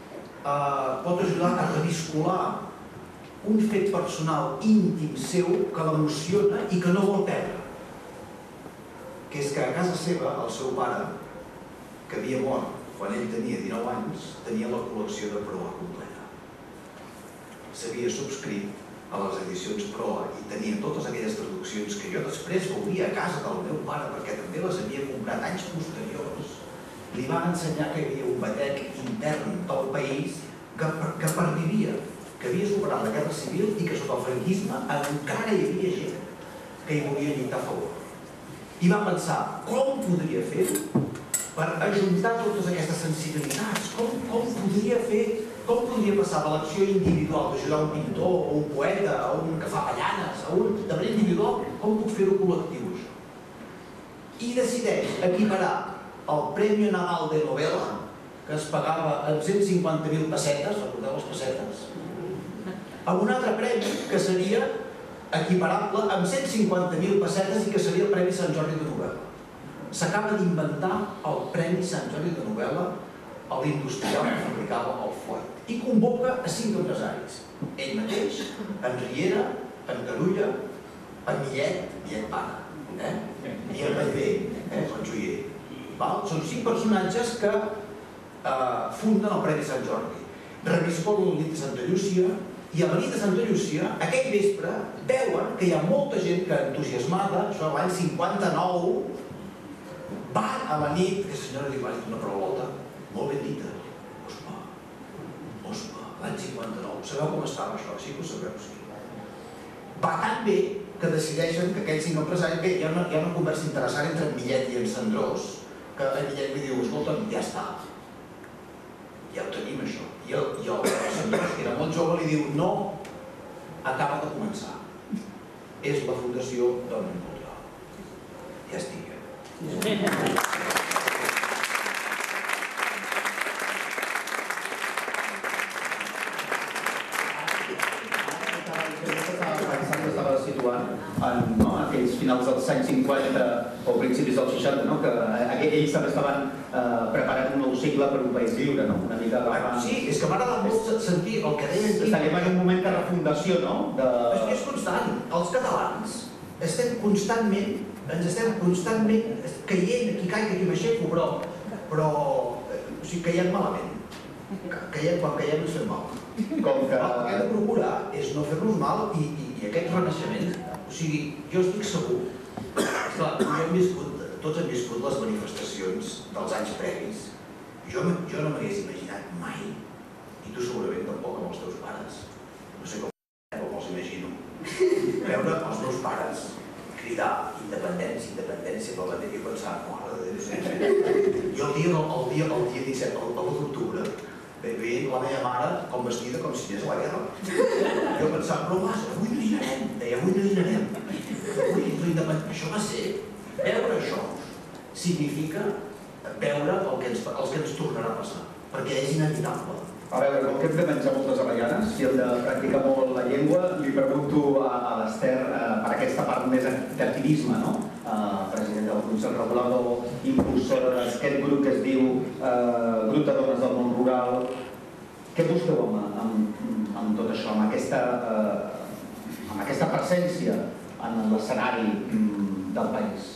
a reviscolar un fet personal íntim seu que l'emociona i que no vol perdre. Que és que a casa seva, el seu pare, que havia mort quan ell tenia 19 anys, tenia la col·lecció de Proa completa. S'havia subscrit a les edicions Proa i tenia totes aquelles traduccions que jo després veuria a casa del meu pare, perquè també les havia comprat anys posteriors. Li va ensenyar que hi havia un batec intern del país que pervivia, que havia superat la guerra civil i que sota el franquisme encara hi havia gent que hi volia lluitar a favor. I va pensar, com podria fer per ajuntar totes aquestes sensibilitats? Com podria passar de l'acció individual d'ajudar un pintor, o un poeta, o un que fa ballanes, de manera individual, com puc fer-ho col·lectiu, això? I decideix equiparar el Premi Nadal de Novela, que es pagava amb 150.000 pessetes, recordeu les pessetes? Amb un altre premi que seria equiparable amb 150.000 pessetes i que seria el Premi Sant Jordi de Novel·la. S'acaba d'inventar el Premi Sant Jordi de Novel·la a l'industrial que fabricava el Floyd i convoca a 5 empresaris. Ell mateix, en Riera, en Carulla, en Millet Pana, i en Vallvé, el joier. Són 5 personatges que funden el Premi Sant Jordi. Reviscolen la nit de Santa Llúcia, i a la nit de Santa Llúcia, aquell vespre, veuen que hi ha molta gent que entusiasmada, això l'any 59, van a la nit, que la senyora diu, va dir una paraulota molt ben dita, Ospa, l'any 59, sabeu com estava això? Sí que ho sabeu, sí. Va tan bé que decideixen que aquells 5 empresaris, bé, hi ha una conversa interessant entre en Millet i en Cendrós, que en Millet li diu, escolta'm, ja està, ja ho tenim això. I el Cendrós, que era molt jove, li diu, no, acaba de començar. És la fundació del món cultural. Ja estic, Estava situant en aquells finals dels anys 50 o principis dels 60, que ells també estaven preparant un nou cicle per un país lliure, no? Una mica agafant... Sí, és que m'agrada molt sentir el que deien aquí. Estaríem en un moment de refundació, no? És que és constant. Els catalans estem constantment, ens estem constantment caient, aquí caic, aquí m'aixeco, però o sigui, caiem malament. Quan caiem ens fem mal. Com que... El que hem de procurar és no fer-nos mal i aquest renaixement, o sigui, jo estic segur, esclar, tots hem viscut les manifestacions dels anys previs. Jo no m'hagués imaginat mai, i tu segurament tampoc amb els teus pares, no sé com me'ls imagino, veure els meus pares cridar independència, independència per la bandera i pensar, mare de Déu, jo el dia 17, el 1 d'octubre, veient la meva mare com vestida com si anés a la guerra. Jo pensava, però vas, avui no dinarem, deia, avui no dinarem. Això va ser, veure això significa veure el que ens tornarà a passar, perquè és inevitable. A veure, com que hem de menjar moltes avellanes, si hem de practicar molt la llengua, li pregunto a l'Ester per aquesta part més d'activisme, no? Presidenta del Consell Regulador, impulsora d'aquest grup que es diu Grup de Dones del Món Rural. Què busqueu amb tot això, amb aquesta presència en l'escenari del país?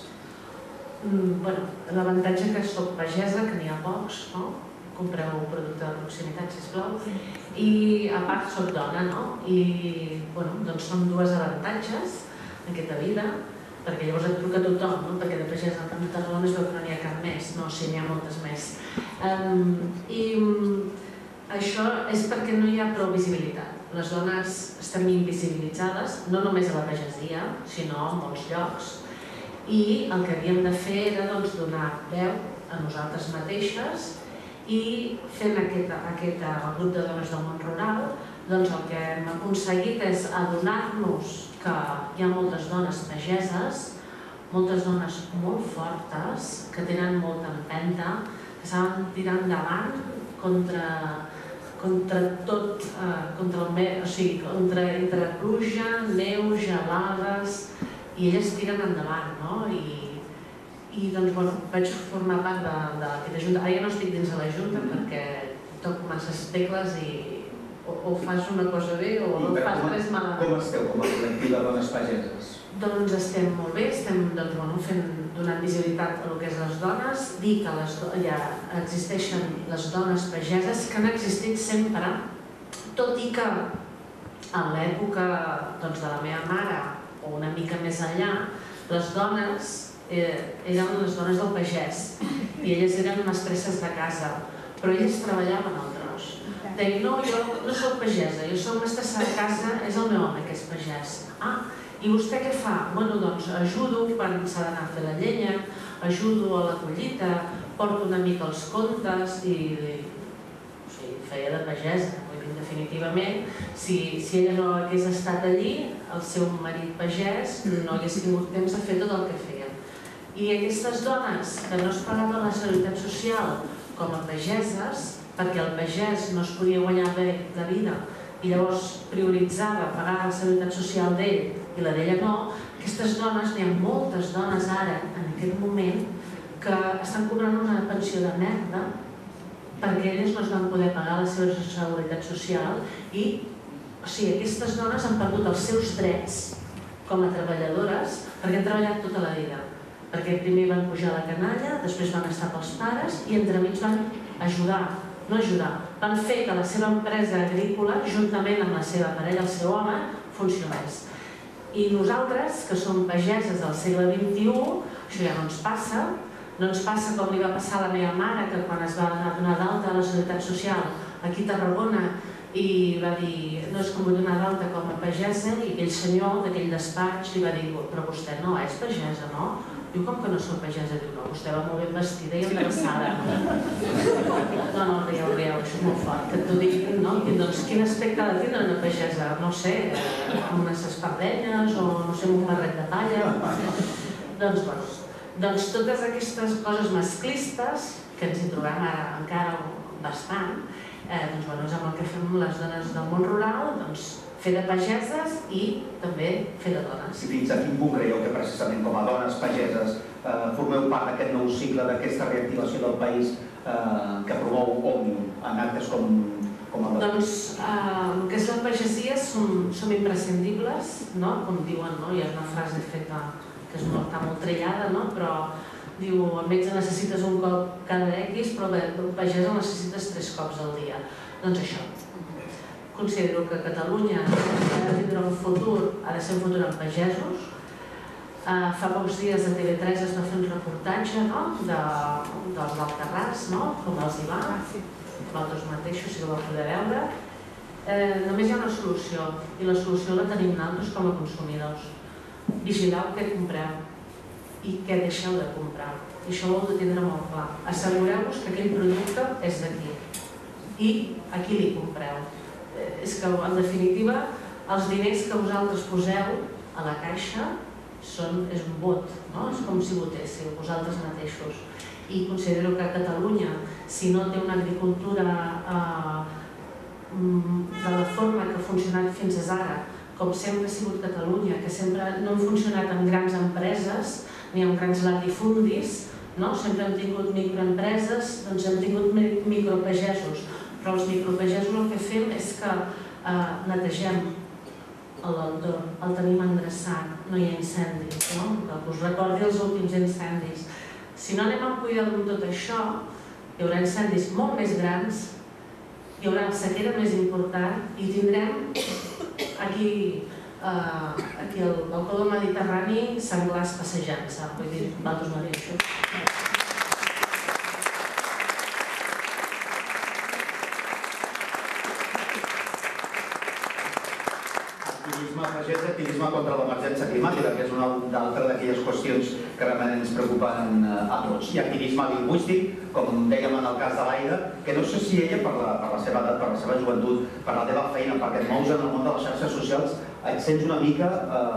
L'avantatge que soc pagesa, que n'hi ha pocs, no? Compreu un producte de proximitat, sisplau, i a part soc dona, no? I doncs són dues avantatges en aquesta vida, perquè llavors et truca tothom, no? Perquè de pagesa a Tarragona es veu que no n'hi ha cap més, no, sí, n'hi ha moltes més. I això és perquè no hi ha prou visibilitat. Les dones estem invisibilitzades, no només a la pagesia, sinó a molts llocs, i el que havíem de fer era donar veu a nosaltres mateixes i fent aquest grup de dones del món rural, doncs el que hem aconseguit és adonar-nos que hi ha moltes dones pageses, moltes dones molt fortes, que tenen molta empenta, que saben tirar endavant contra tot, contra pluja, neu, gelades, i elles tiren endavant, no? I doncs, vaig formar part d'aquesta junta. Ara ja no estic dins de la junta perquè toco masses tecles i o fas una cosa bé o no fas res malament. Com esteu com a col·lectiu de dones pageses? Doncs estem molt bé, estem donant visibilitat a lo que és les dones, dir que ja existeixen les dones pageses que han existit sempre, tot i que en l'època de la meva mare o una mica més enllà, les dones eren les dones del pagès i elles eren mestresses de casa, però elles treballaven al tros. Deien, no, jo no soc pagesa, jo soc mestressa de casa, és el meu home que és pagès. Ah, i vostè què fa? Bueno, doncs ajudo quan s'ha d'anar a fer la llenya, ajudo a la collita, porto una mica els comptes i feia de pagesa. Definitivament, si ella no hagués estat allí, el seu marit pagès no hagués tingut temps de fer tot el que feia. I aquestes dones que no es pagaven la seguretat social com a pageses, perquè el pagès no es podia guanyar bé la vida i llavors prioritzava pagar la seguretat social d'ell i la d'ella no, aquestes dones, n'hi ha moltes dones ara, en aquest moment, que estan cobrant una pensió de merda perquè elles no es van poder pagar la seva seguretat social i, aquestes dones han perdut els seus drets com a treballadores perquè han treballat tota la vida. Perquè primer van pujar a la canalla, després van estar pels pares i entremig van van fer que la seva empresa agrícola, juntament amb la seva parella, el seu home, funcionés. I nosaltres, que som pageses del segle XXI, això ja no ens passa, no ens passa com li va passar a la meva mare, que quan es va donar d'alta a la Seguretat Social aquí a Tarragona i va dir, no és com donar d'alta com a pagesa, i aquell senyor d'aquell despatx li va dir, però vostè no és pagesa, no? Diu, com que no soc pagesa? Diu, no, vostè va molt ben vestida i endreçada. No, rieu, això és molt fort, que t'ho diguin, no? I doncs, quin aspecte ha de tindre una pagesa? No sé, amb unes espardenyes o, no sé, un barret de palla. Doncs totes aquestes coses masclistes, que ens hi trobem ara encara bastant, és amb el que fem les dones del món rural, fer de pageses i també fer de dones. I fins a quin punt creieu que precisament com a dones pageses formeu part d'aquest nou cicle, d'aquesta reactivació del país que promou Òmnium en actes com el de... Doncs el que és la pagesia som imprescindibles, com diuen, hi ha una frase feta que està molt trillada, però diu, el metge necessites un cop cada X, però el pagès el necessites 3 cops al dia. Doncs això. Considero que Catalunya ha de tindre un futur, ha de ser un futur amb pagesos. Fa pocs dies a TV3 es va fer un reportatge dels d'Alcarràs, com els hi va, vosaltres mateixos, si ho vau poder veure. Només hi ha una solució, i la solució la tenim nosaltres com a consumidors. Vigileu què compreu i què deixeu de comprar. I això ho heu de tindre molt clar. Assegureu-vos que aquell producte és d'aquí i a qui li compreu. És que, en definitiva, els diners que vosaltres poseu a la caixa és un vot, és com si votéssiu vosaltres mateixos. I considero que Catalunya, si no té una agricultura de la forma que ha funcionat fins ara, com sempre ha sigut Catalunya, que sempre no han funcionat amb grans empreses ni amb grans latifundis, sempre hem tingut microempreses, doncs hem tingut micropagesos, però els micropagesos el que fem és que netegem l'entorn, el tenim endreçat, no hi ha incendis, que us recordi els últims incendis. Si no anem a cuidar amb tot això, hi haurà incendis molt més grans, hi haurà sequera més important i tindrem aquí al balcó del Mediterrani senglars passejant-se, vull dir, vosaltres mateixos. Activisme contra l'emergència climàtica, que és una altra d'aquelles qüestions que realment ens preocupen a tots. I activisme lingüístic, com dèiem en el cas de l'Aida, que no sé si ella, per la seva edat, per la seva joventut, per la teva feina, perquè et mous en el món de les xarxes socials, et sents una mica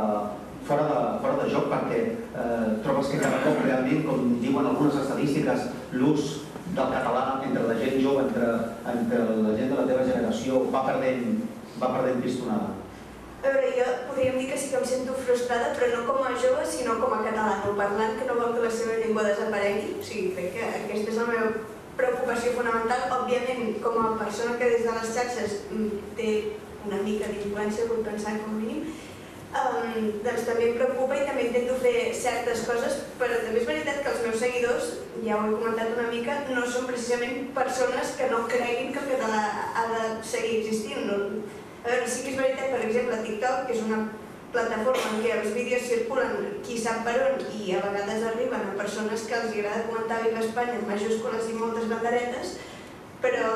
fora de joc, perquè trobes que cada cop realment, com diuen algunes estadístiques, l'ús del català entre la gent jove, entre la gent de la teva generació, va perdent pistonada. A veure, jo podríem dir que sí que em sento frustrada, però no com a jove, sinó com a catalanoparlant, que no vol que la seva llengua desaparegui. O sigui, crec que aquesta és la meva preocupació fonamental. Òbviament, com a persona que des de les xarxes té una mica d'influència, vull pensar com a mínim, doncs també em preocupa i també intento fer certes coses, però també és veritat que els meus seguidors, ja ho he comentat una mica, no són precisament persones que no creguin que el català ha de seguir existint. A veure, sí que és veritat, per exemple, TikTok, que és una plataforma en què els vídeos circulen qui sap per on i a vegades arriben a persones que els agrada comentar Viva Espanya en majúscules i moltes banderetes, però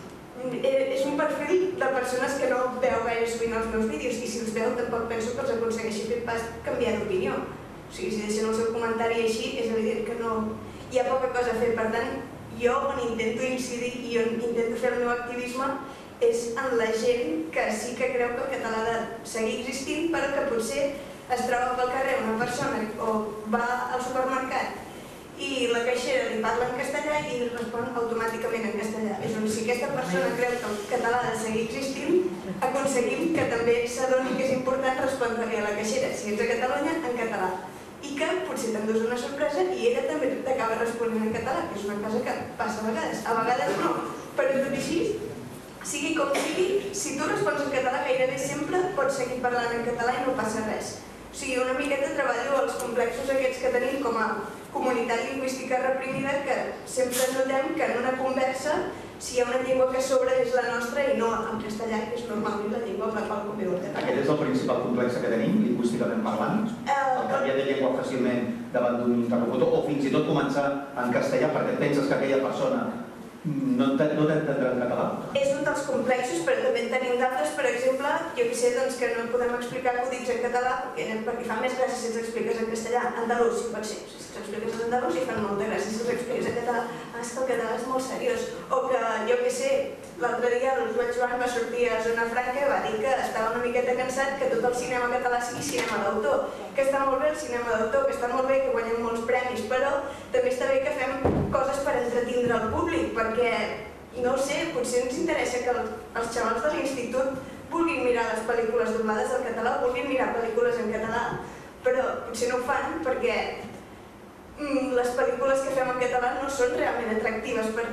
és un perfil de persones que no veu gaire sovint els meus vídeos i si els veu tampoc penso que els aconsegueixi fer pas canviar d'opinió. O sigui, si deixen el seu comentari així, és evident que no hi ha poca cosa a fer. Per tant, jo on intento incidir i on intento fer el meu activisme és en la gent que sí que creu que el català ha de seguir existint, però que potser es troba pel carrer una persona o va al supermercat i la caixera li parla en castellà i li respon automàticament en castellà. És on si aquesta persona creu que el català ha de seguir existint, aconseguim que també s'adoni que és important respondre-li a la caixera, si ets a Catalunya, en català. I que potser t'endús una sorpresa i ella també t'acaba responent en català, que és una cosa que passa a vegades no, però tot i així, sigui com sigui, si tu respons en català gairebé sempre pots seguir parlant en català i no passa res. O sigui, una miqueta treballo els complexos aquests que tenim com a comunitat lingüística reprimida, que sempre notem que en una conversa, si hi ha una llengua que sobra és la nostra i no en castellà, que és normalment la llengua amb la qual conviu el català. Aquest és el principal complex que tenim, lingüísticament parlant? El canviar de llengua fàcilment davant d'un interlocutor o fins i tot començar en castellà perquè penses que aquella persona no t'entendrà en català? És un dels complexos, però també en tenim d'altres. Per exemple, jo que sé que no podem explicar acudits en català perquè fa més gràcia si els expliques en castellà. Andalús, si pot ser. Si els expliques en andalús i fan molta gràcia si els expliques en català. És que el català és molt seriós. O que, jo que sé, l'altre dia el Joan Joan va sortir a Zona Franca i va dir que estava una miqueta cansat que tot el cinema català sigui cinema d'autor. Que està molt bé el cinema d'autor, que està molt bé que guanyem molts premis, però també està bé que fem coses per entretindre el públic, perquè, no ho sé, potser ens interessa que els xavals de l'institut vulguin mirar les pel·lícules doblades al català, vulguin mirar pel·lícules en català, però potser no ho fan perquè les pel·lícules que fem en català no són realment atractives per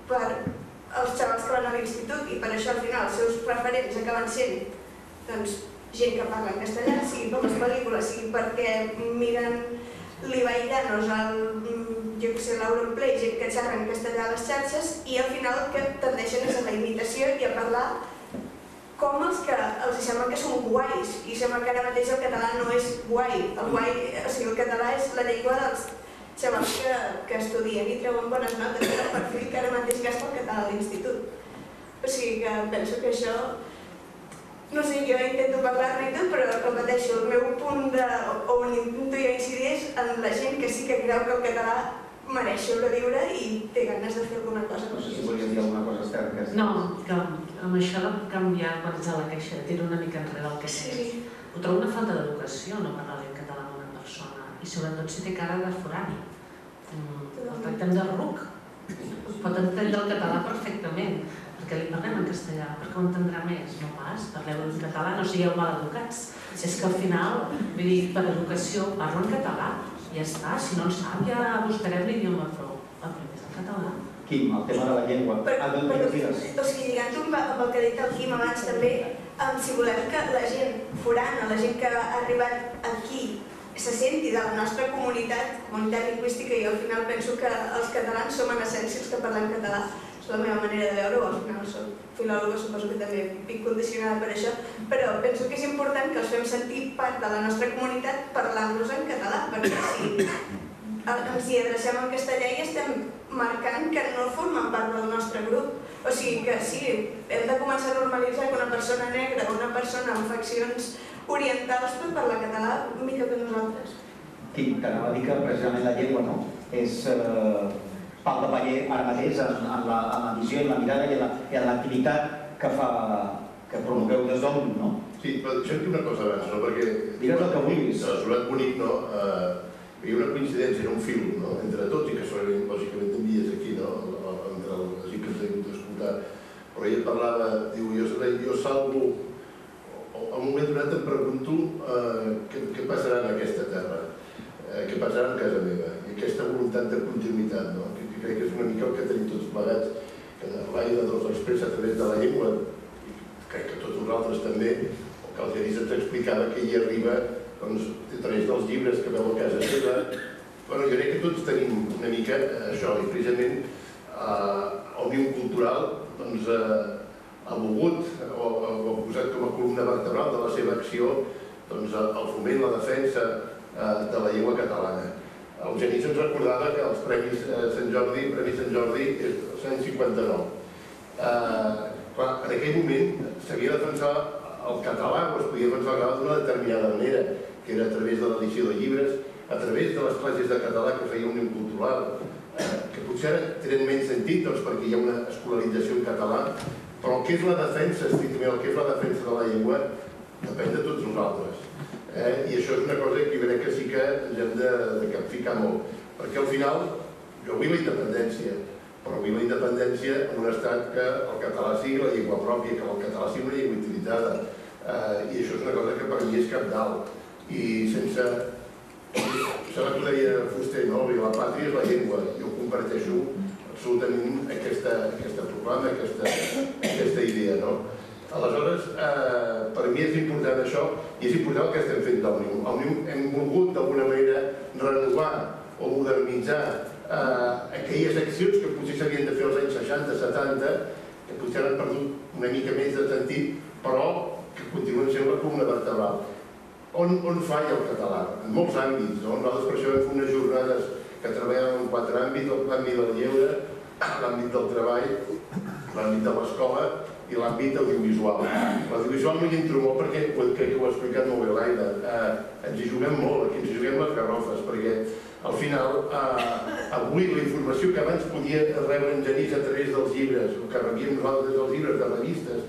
als xavals que van a l'institut i per això al final els seus referents acaben sent gent que parla en castellà, sigui per les pel·lícules, sigui perquè miren l'Ibai Llanos, l'Auronplay, gent que xerra en castellà a les xarxes i al final el que tendeixen és a la imitació i a parlar com els que els sembla que són guais i sembla que ara mateix el català no és guai. El català és la llengua dels xavals que estudien i treuen bones notes per al perfil que ara mateix gasta el català a l'institut. O sigui que penso que això, no sé, jo intento parlar-ne i tot, però repeteixo, el meu punt on intento jo incidir és en la gent que sí que creu que el català mereix sobreviure i té ganes de fer alguna cosa. No sé si volies dir alguna cosa, Esther. No, que amb això de canviar, quan ets a la queixa, de tirar una mica enrere el que és. Ho trobo una falta d'educació, no parlar en català amb una persona, i sobretot si té cara de forani. El tractem de ruc. Pot entendre el català perfectament, perquè li parlem en castellà, perquè ho entendrà més, no pas, parleu en català, no sigueu mal educats. És que al final, vull dir, per educació parlo en català, i ja està, si no en sap ja buscarem l'idioma, però el primer és el català. Quim, el tema de la llengua. O sigui, lligant-ho amb el que ha dit el Quim abans també, si volem que la gent forana, la gent que ha arribat aquí, se senti de la nostra comunitat lingüística, i al final penso que els catalans som en essència els que parlem català. És la meva manera de veure-ho, al final soc filòloga, suposo que també estic condicionada per això, però penso que és important que els fem sentir part de la nostra comunitat parlant-nos en català, perquè si ens hi adrecem en castellà i estem marcant que no formen part del nostre grup. O sigui que sí, hem de començar a normalitzar que una persona negra o una persona amb faccions orientals pot parlar català millor que nosaltres. Quim, t'anava a dir que precisament la llengua és pal de paller ara mateix en la visió, en la mirada i en l'activitat que promoveu des d'OMNIUM, no? Sí, però deixa'm dir una cosa abans, no? Perquè... Digues el que vulguis. El Jurat Bonic, no? Hi ha una coincidència en un fil, no? Entre tots, i que segurament, lògicament, t'envies aquí, no? Entre la gent que ens ha hagut d'escoltar. Però ell parlava, diu, jo salvo... Al moment donat em pregunto què passarà en aquesta terra, què passarà en casa meva, i aquesta voluntat de continuïtat, no? Que crec que és una mica el que tenim tots plegats, que l'Aida l'expressa a través de la llengua, i crec que tots nosaltres també, o que el Genís ens explicava que hi arriba a través dels llibres que veu a casa seva. Bueno, jo crec que tots tenim una mica això, i precisament Òmnium Cultural ha volgut o ha posat com a columna vertebral de la seva acció el foment, la defensa de la llengua catalana. El Genís ens recordava que els Premis Sant Jordi és l'any 59. Clar, en aquell moment s'havia de defensar el català o es podia defensar el català d'una determinada manera, que era a través de l'edició de llibres, a través de les classes de català que feia Òmnium Cultural, que potser ara tenen menys sentit perquè hi ha una escolarització en català, però el que és la defensa, estrictament el que és la defensa de la llengua, depèn de tots nosaltres. I això és una cosa que jo crec que sí que ens hem de capficar molt, perquè al final jo vull la independència, però vull la independència en un estat que el català sigui la llengua pròpia, que el català sigui una llengua utilitzada, i això és una cosa que per mi és cabdal. I sense... Sembla que ho deia Fuster, no? La pàtria és la llengua, jo comparteixo absolutament aquesta proclama, aquesta idea, no? Aleshores, per mi és important això, i és important el que estem fent d'Òmnium. Òmnium hem volgut d'alguna manera renovar o modernitzar aquelles accions que potser s'havien de fer als anys 60-70, que potser han perdut una mica més de sentit, però que continuen sent la columna vertebral. On falla el català? En molts àmbits, no? Nosaltres per això vam fer unes jornades que treballàvem en 4 àmbits: l'àmbit del lleure, l'àmbit del treball, l'àmbit de l'escola i l'àmbit audiovisual. L'audiovisual no hi entro molt perquè crec que ho ha explicat molt bé l'Aida. Ens hi juguem molt, aquí ens hi juguem les garrofes, perquè al final avui la informació que abans podia rebre en Genís a través dels llibres, o que rebíem nosaltres dels llibres, de revistes,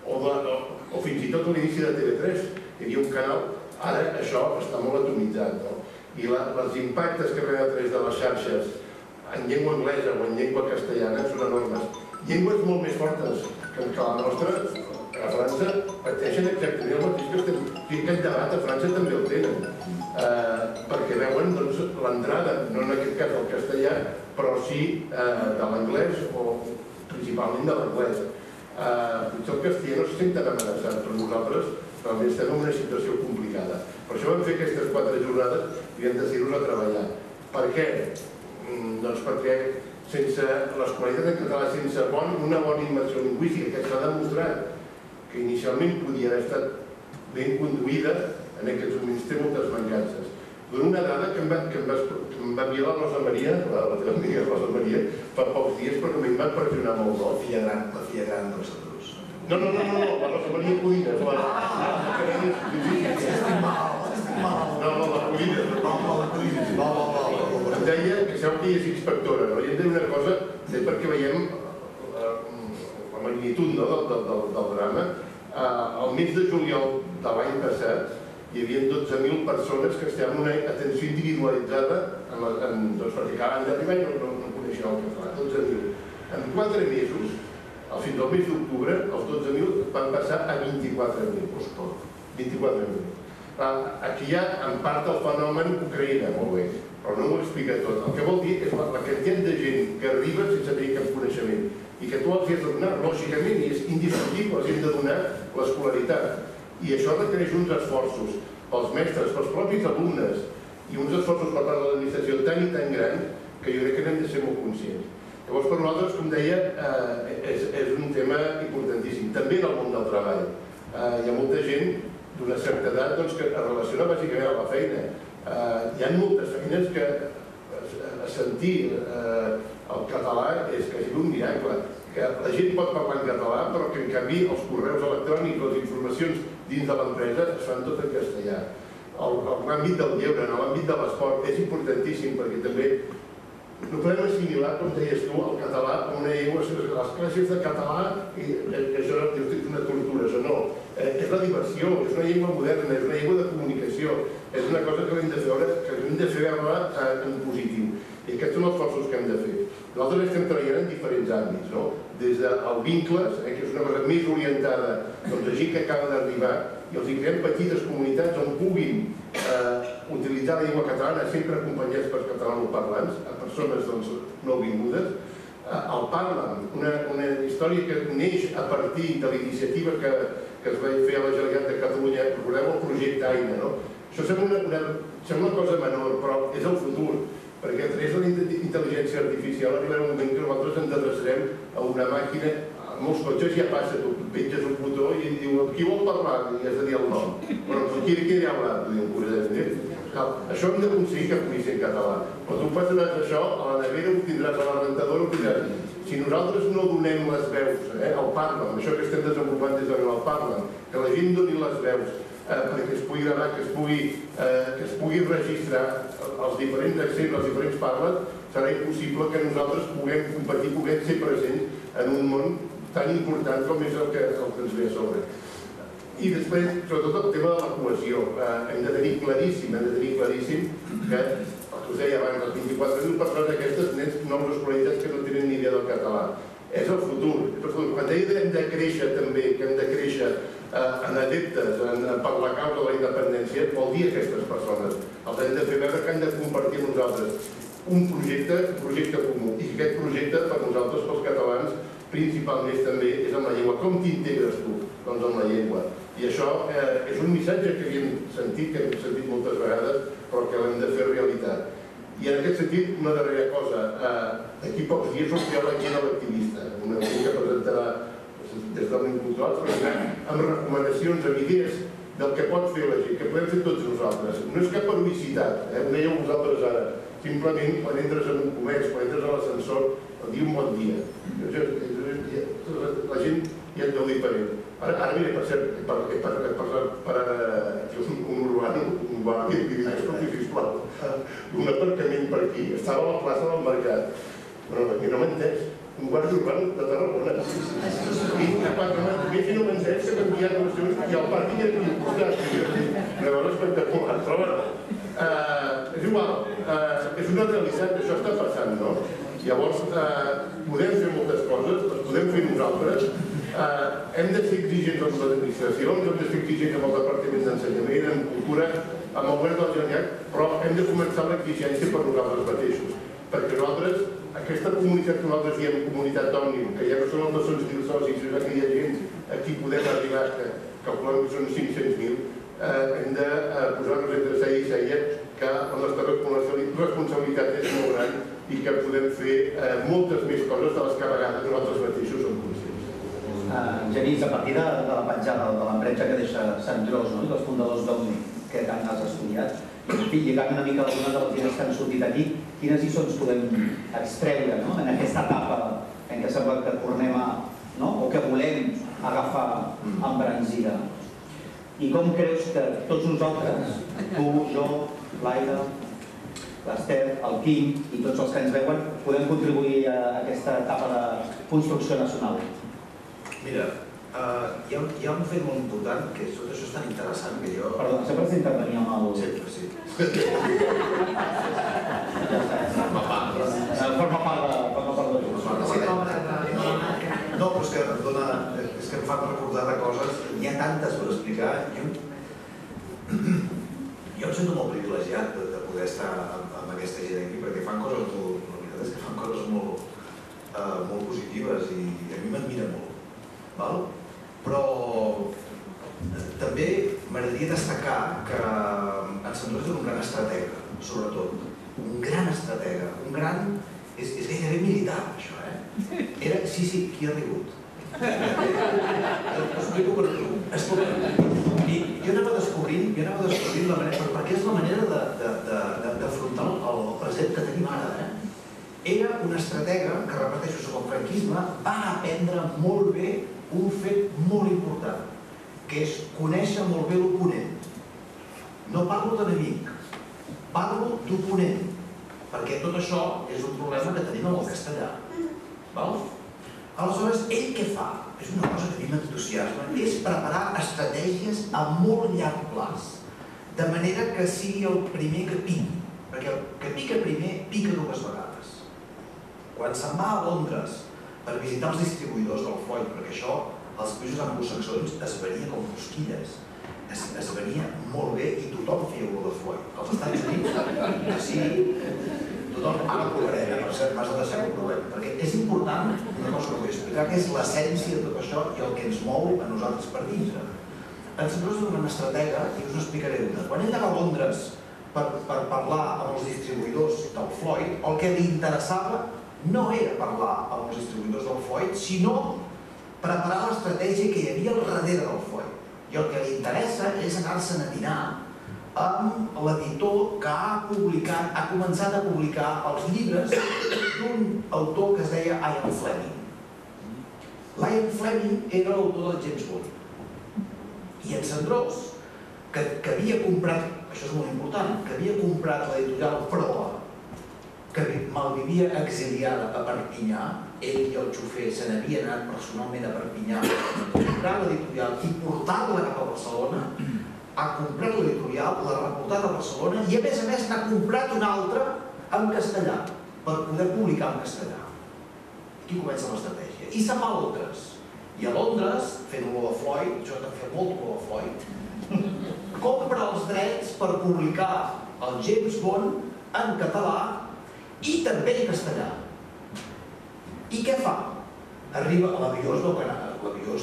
o fins i tot a l'inici de TV3, hi havia un canal. Ara això està molt atomitzat, no? I els impactes que rebem a través de les xarxes en llengua anglesa o en llengua castellana són enormes. Llengües molt més fortes que la nostra, a França pateixen exactament el mateix que estem. Aquest debat a França també el tenen, perquè veuen l'entrada, no en aquest cas del castellà, però sí de l'anglès o principalment de l'anglès. Potser el castellà no se senten amenaçats, però nosaltres també estem en una situació complicada. Per això vam fer aquestes 4 jornades i vam decidir-nos a treballar. Per què? Doncs perquè sense l'escolaritat en català, sense una bona immersió lingüística, que s'ha demostrat que inicialment podia haver estat ben conduïda, en aquests moments té moltes mancances. Dono una dada que em va enviar la Rosa Maria, la teva amiga Rosa Maria, fa pocs dies, però que em va impressionar molt. La filla gran dels adults. No, la Rosa Maria Codina. No, la Codina. Em deia que sabeu que és inspectora, no? I em deia una cosa, perquè veiem la magnitud del drama. Al mes de juliol de l'any passat hi havia 12.000 persones que estaven en una atenció individualitzada perquè acaben d'arribar i no coneixen el català, 12.000. En 4 mesos, fins al mes d'octubre, els 12.000 van passar a 24.000. 24.000. Aquí hi ha en part el fenomen Ucraïna, molt bé, però no ho explica tot. El que vol dir és la quantitat de gent que arriba sense tenir cap coneixement i que tu els has de donar, lògicament, i és indiscutible, els hem de donar l'escolaritat. I això requereix uns esforços pels mestres, pels propis alumnes, i uns esforços per part de l'administració tan i tan gran que jo crec que n'hem de ser molt conscients. Llavors, per nosaltres, com deia, és un tema importantíssim. També en el món del treball. Hi ha molta gent d'una certa edat que es relaciona bàsicament amb la feina. Hi ha moltes feines que sentir el català és quasi un miracle. Que la gent pot parlar en català, però que en canvi els correus electrònics, les informacions dins de l'empresa es fan tot en castellà. L'àmbit del lleure, en l'àmbit de l'esport, és importantíssim perquè també no podem assimilar, com deies tu, el català a una llengua, les classes de català, i això és una tortura, això no. És la diversió, és una llengua moderna, és una llengua de comunicació, és una cosa que hem de fer veure en positiu. I aquests són els esforços que hem de fer. Nosaltres estem treballant en diferents àmbits, des del vincles, que és una cosa més orientada a gent que acaba d'arribar, i els creem petites comunitats on puguin utilitzar la llengua catalana sempre acompanyats per catalanoparlants, a persones nouvingudes. El Parlen, una història que neix a partir de la iniciativa que es va fer a la Generalitat de Catalunya, recordeu el projecte AINA, no? Això sembla una cosa menor, però és el futur, perquè a través de la intel·ligència artificial arribarà un moment que nosaltres ens adreçarem a una màquina. En molts cotxes ja passa, tu penges un botó i et diu qui vol parlar? I has de dir el nom. Però qui quiere hablar? Això hem d'aconseguir que pugui ser en català. Però tu passaràs això, a la nevera ho tindràs, a la rentadora ho tindràs. Si nosaltres no donem les veus, el Parlen, això que estem desenvolupant des del Parlen, que la gent doni les veus perquè es pugui gravar, que es pugui registrar els diferents accents, els diferents parles, serà impossible que nosaltres puguem competir, puguem ser presents en un món tan important com és el que ens ve a sobre. I després, sobretot, el tema de la cohesió. Hem de tenir claríssim que, el que us deia abans, les 24.000 persones aquestes nens nous escolaritzats que no tenen ni idea del català. És el futur. Quan deia que hem de créixer també, que hem de créixer en adeptes per la causa de la independència, vol dir aquestes persones. Els hem de fer veure que han de compartir amb nosaltres un projecte comú. I aquest projecte, per nosaltres, pels catalans, principalment també és amb la llengua. Com t'integres tu? Doncs amb la llengua. I això és un missatge que havíem sentit, que hem sentit moltes vegades, però que l'hem de fer realitat. I en aquest sentit, una darrera cosa. D'aquí pocs dies sortirà la guia de l'activista, una guia que presentarà des del Òmnium Cultural, amb recomanacions, amb idees del que pot fer la gent, que podem fer tots nosaltres. No és cap heroïcitat, ho dèieu vosaltres ara. Simplement, quan entres en un comerç, quan entres a l'ascensor, et diu un bon dia. La gent ja et veu diferent. Ara, mira, per cert, per un urbà que diu, escolti, sisplau, un aparcament per aquí, estava a la plaça del mercat, però no m'ha entès. Un guàrdia urbà de Tarragona. I si no m'ha entès que m'ha enviat qüestions i el pàrquing aquí al costat. Una cosa espectacular, però és igual, és una realitat que això està passant, no? Llavors, podem fer moltes coses, podem fer nosaltres, hem de ser exigents amb les administracions, hem de ser exigents amb el Departament d'Ensenyament, amb Cultura, amb el govern de la Generalitat, però hem de començar l'exigència per nosaltres mateixos. Perquè nosaltres, aquesta comunitat que nosaltres diem comunitat òmnium, que ja no són els 200.000 socis, sinó que hi ha gent a qui podem arribar, que calculem que són 500.000, hem de posar-nos entre seia i seia que la nostra responsabilitat és molt gran i que podem fer moltes més coses de les que a vegades nosaltres mateixos som conscients. Genís, a partir de la petjada de l'empresa que deixa Sant Dros, i dels fundadors d'Òmnium, que tant has estudiat, i lligant una mica algunes de les idees que han sortit aquí, quines lliçons podem extreure en aquesta etapa en què sembla que tornem a, o que volem agafar embranzida? I com creus que tots nosaltres, tu, jo, l'Aida, l'Ester, el Quim i tots els que ens veuen, podem contribuir a aquesta etapa de construcció nacional? Mira, hi ha un fet molt important, que tot això és tan interessant que jo... Perdó, sempre has d'intervenir amb el... Sempre, sí. Forma part de No, però és que em fan recordar de coses, n'hi ha tantes per explicar. Jo em sento molt privilegiat de poder estar amb aquesta gent aquí, perquè fan coses molt... La veritat és que fan coses molt positives i a mi m'admira molt. Però també m'agradaria destacar que en Sant Dros és un gran estratega, sobretot. Un gran estratega, un gran... És gairebé militar, això, Sí, qui ha rigut? Ho explico per tu. I jo anava descobrint la manera, perquè és la manera d'afrontar el present que tenim ara. Era un estratega que, repeteixo, sobre el franquisme, va aprendre molt bé un fet molt important, que és conèixer molt bé l'oponent. No parlo d'enemic, parlo d'oponent, perquè tot això és un problema que tenim amb el castellà. Aleshores, ell què fa? És una cosa que a mi m'entusiasma, és preparar estratègies a molt llarg plaç, de manera que sigui el primer que piqui, perquè el que pica primer pica dues vegades. Quan se'n va a Londres per visitar els distribuïdors del Floyd, perquè això als països anglosaxons es venia com cosquilles, es venia molt bé i tothom feia olor de Floyd. Als Estats Units, que sí, tothom, ara provarem, per cert, m'has de deixar que ho provem, perquè és important una cosa que vull explicar, que és l'essència de tot això i el que ens mou a nosaltres per dintre. En Sant Dros és un estratega, i us explicaré una. Quan ell anava a Londres per parlar amb els distribuïdors del Floyd, el que li interessava no era parlar amb els distribuïdors del Floyd, sinó preparar l'estratègia que hi havia al darrere del Floyd. I el que li interessa és anar-se'n a dinar amb l'editor que ha començat a publicar els llibres d'un autor que es deia Ian Fleming. L'Ian Fleming era l'autor del James Bond. I en Sant Dros, que havia comprat, això és molt important, que havia comprat l'editorial Proa, que malvivia exiliada a Perpinyà, ell i el xofer se n'havien anat personalment a Perpinyà a comprar l'editorial i portar-la cap a Barcelona, ha comprat l'editorial, l'ha reportat a Barcelona i a més n'ha comprat una altra en castellà per poder publicar en castellà. Aquí comença l'estratègia. I se'n va a Londres. I a Londres, fent olor de Floyd, jo he fet molt olor de Floyd, compra els drets per publicar el James Bond en català i també en castellà. I què fa? Arriba a l'avió, es veu que l'avió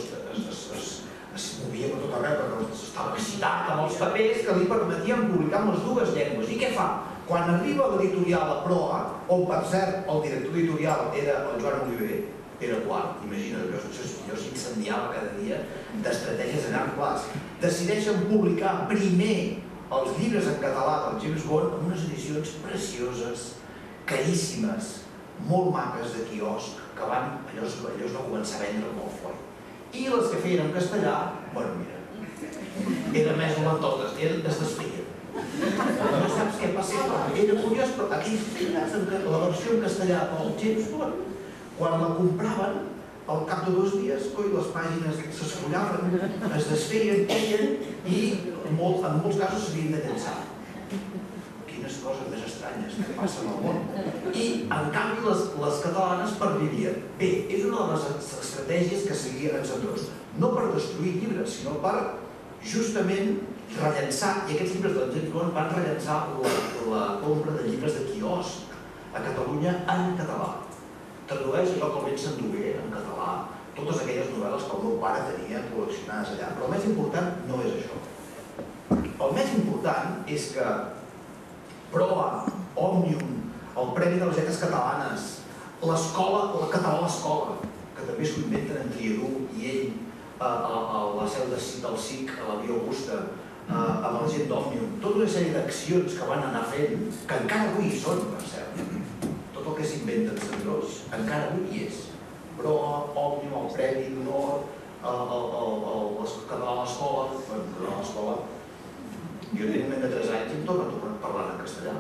es movia per tot arreu perquè estava excitat amb els papers que li permetien publicar en les dues llengües. I què fa? Quan arriba l'editorial a Proa, on per cert el director editorial era el Joan Oliver, era quart, imagina't, jo s'incendiava cada dia d'estratègies a llarg plaç, decideixen publicar primer els llibres en català del James Bond en unes edicions precioses, caríssimes, molt maques de quiosc, que van, allò es va començar a vendre molt fort. I les que feien en castellà, bueno, mira, era més lentotes, es desfeien. No saps què passava? Era curiós, però aquí la versió en castellà del James Bond, quan la compraven, al cap de 2 dies, les pàgines s'esfollaven, es desfeien, i en molts casos s'havien de llançar. quines coses més estranyes que passen al món. I, en canvi, les catalanes pervivien. Bé, és una de les estratègies que seguien els Cendrós. No per destruir llibres, sinó per, justament, rellençar, i aquests llibres de James Bond van rellençar la compra de llibres de quiosc a Catalunya en català. Tradueix allò que el Ben s'endugué en català, totes aquelles novel·les que el meu pare tenia col·leccionades allà. Però el més important no és això. El més important és que Proa, Òmnium, el Premi de les Lletres Catalanes, l'escola, el català a l'escola, que també s'ho inventen en Triadú i ell a la seu del SIC, a la Via Augusta, amb la gent d'Òmnium, tota una sèrie d'accions que van anar fent, que encara avui hi són, per cert. Tot el que s'inventa en Cendrós, encara avui hi és. Proa, Òmnium, el Premi d'Honor, el català a l'escola, jo tinc un nen de 3 anys i em torna parlant en castellà.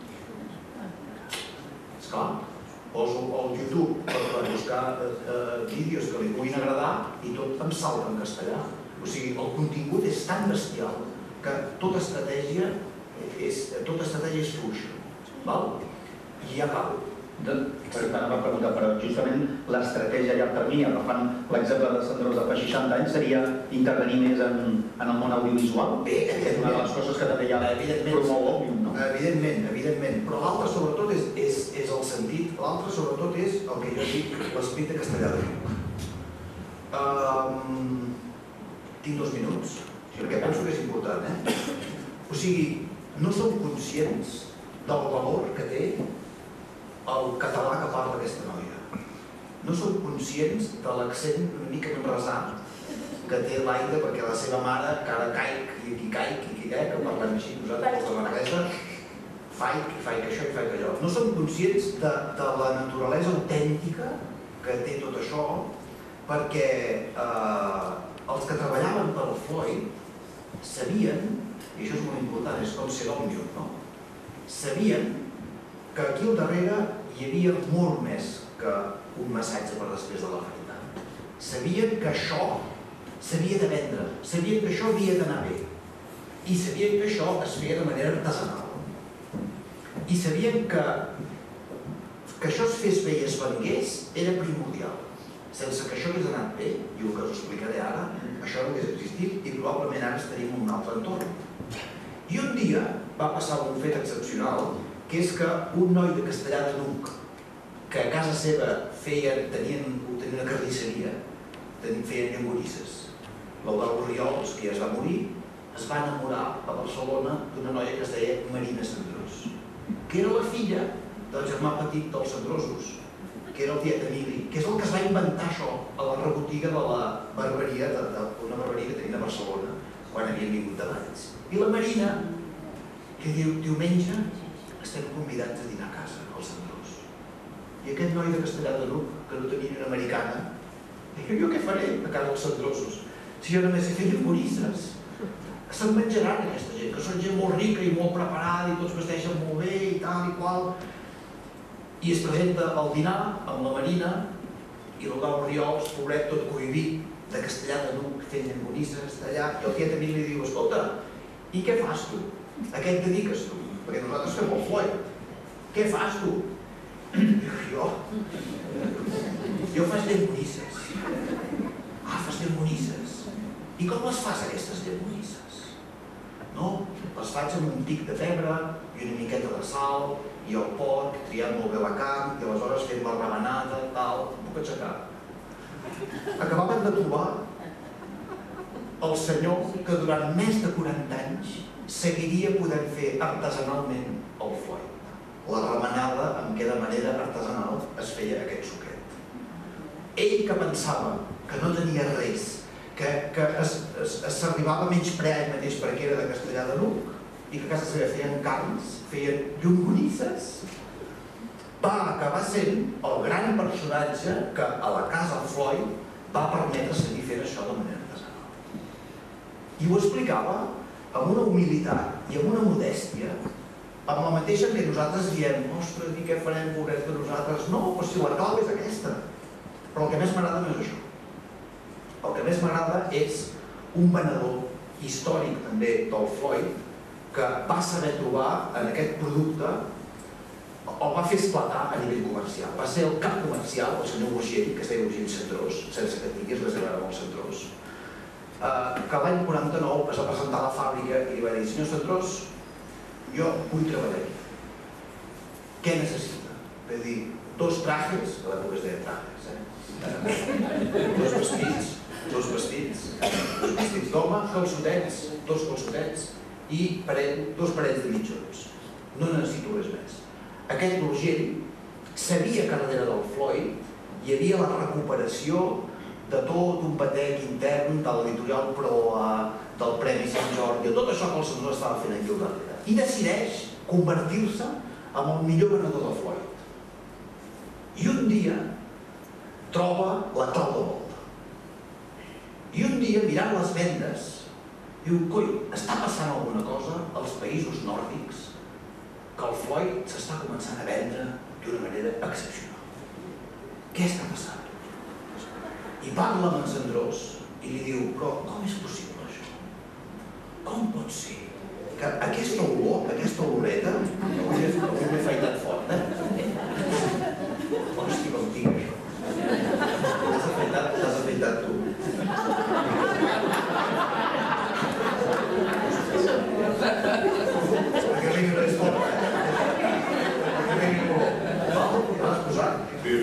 Esclar, poso al YouTube per buscar vídeos que li puguin agradar i tot em salta en castellà. O sigui, el contingut és tan bestial que tota estratègia és fluixa. I ja acabo. Anava a preguntar, però justament l'estratègia a llarg termini, agafant l'exemple de Cendrós de fa 60 anys, seria intervenir més en el món audiovisual? Bé, és una de les coses que també ja promou Òmnium, no? Evidentment, però l'altre sobretot és el sentit, l'altre sobretot és el que jo dic, l'esperit de castellà de Lluc. Tinc 2 minuts, perquè penso que és important, O sigui, no som conscients del valor que té el català que parla aquesta noia. No som conscients de l'accent una mica manresà que té l'Aida, perquè la seva mare, cara caic, i aquí caic, i aquí que parlem així, nosaltres, els de l'anglesa, faic això i faic allò. No som conscients de la naturalesa autèntica que té tot això, perquè els que treballaven pel Floyd sabien, i això és molt important, és com ser l'Òmnium, no? Sabien que aquí al darrere hi havia molt més que un massatge per després de la feina. Sabien que això s'havia de vendre, sabien que això havia d'anar bé i sabien que això es feia de manera artesanal. I sabien que això es fes bé i es vengués era primordial. Sense que això hagués anat bé, i el que us explicaré ara, això no hagués existit i probablement ara estaríem en un altre entorn. I un dia va passar un fet excepcional, que és que un noi de Castellar de n'Hug, que a casa seva tenien una carnisseria, feien llonganisses. L'Eudald Oriols, que ja es va morir, es va enamorar a Barcelona d'una noia que es deia Marina Cendrós, que era la filla del germà petit dels Cendrosos, que era el tiet Emili, que és el que es va inventar això a la rebotiga de la barberia, d'una barberia que tenien a Barcelona, quan havien vingut de Valls. I la Marina, que diu, diumenge estem convidats a dinar a casa, als Cendrós. I aquest noi de Castellar de n'Hug, que no tenia ni una americana, diu, jo què faré a casa dels Cendrosos? Si jo només sé fer llonganisses. Se'n menjaran aquesta gent, que són gent molt rica i molt preparada i tots vesteixen molt bé i tal i qual. I es presenta al dinar amb la Marina i l'Eudald Oriols, pobret, tot cohibit, de Castellar de n'Hug, fent llonganisses d'allà, i el tiet Emili li diu, escolta, i què fas tu? A què et dediques tu? Perquè nosaltres fem el Floyd. Què fas tu? Jo faig llonganisses. Ah, fas llonganisses. I com les fas, aquestes llonganisses? No? Les faig amb un tic de pebre i una miqueta de sal i el pot, triant molt bé la carn i aleshores fent la remenada, tal, puc aixecar. Acabàvem de trobar el senyor que durant més de 40 anys seguiria podent fer artesanalment el Floyd. La remenada amb què de manera artesanal es feia aquest sucret. Ell que pensava que no tenia res, que s'arribava a menysprear ell mateix perquè era de Castellar de n'Hug i que a casa seva feien carns, feien llonganisses, va acabar sent el gran personatge que a la casa Floyd va permetre seguir fent això de manera artesanal. I ho explicava amb una humilitat i amb una modèstia, amb la mateixa que nosaltres diem, ostres, i què farem, pobrets de nosaltres? No, però si la clau és aquesta. Però el que més m'agrada no és això. El que més m'agrada és un venedor històric també del Floyd, que va saber trobar en aquest producte, el va fer esclatar a nivell comercial. Va ser el cap comercial, el senyor Urgell, que es deia Urgell Centrós, sense que tingués res a veure amb el Centrós, que l'any 49 es va presentar a la fàbrica i li va dir: senyor Centrós, jo vull treballar aquí. Què necessita? Va dir, 2 trajes, a l'època es deia trajes, dos vestits d'home, calçotets, 2 calçotets i 2 parells de mitjons. No necessito res més. Aquest Urgell sabia que darrere del Floyd hi havia la recuperació de tot un batec intern de l'editorial Proa, del Premi Sant Jordi, tot això que el senyor estava fent aquí al darrere. I decideix convertir-se en el millor venedor del Floyd. I un dia troba la clau de volta. I un dia, mirant les vendes, diu: coi, està passant alguna cosa als països nòrdics que el Floyd s'està començant a vendre d'una manera excepcional. Què està passant? I parla amb en Cendrós i li diu: però com és possible això? Com pot ser que aquesta olor, aquesta oloreta, avui m'he afaitat fort, Hosti, com tinc això? T'has afaitat tu. Perquè el no és fort, Perquè el color. L'has posat?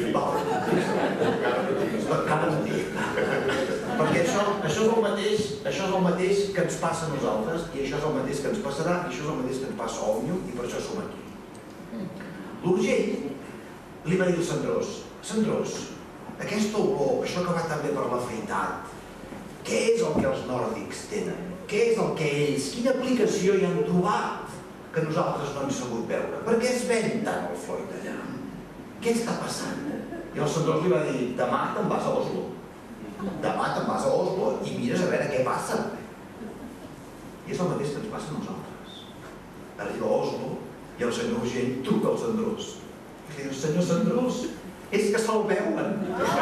Encara no tinc. Perquè això és el mateix que ens passa a nosaltres, i això és el mateix que ens passarà, i això és el mateix que ens passa a Òmnium, i per això som aquí. L'Urgell li va dir al Cendrós: Cendrós, aquesta olor, això que va també per l'afaitat, què és el que els nòrdics tenen? Què és el que ells, quina aplicació hi han trobat que nosaltres no hem sabut veure? Per què es ven tant el Floyd allà? Què està passant? I el Cendrós li va dir: demà te'n vas a Oslo. Demà te'n vas a Oslo i mires a veure què passa. I és el mateix que ens passa a nosaltres. Arriba a Oslo i el senyor Urgell truca al Cendrós. I li diu: senyor Cendrós, és que se'l veuen.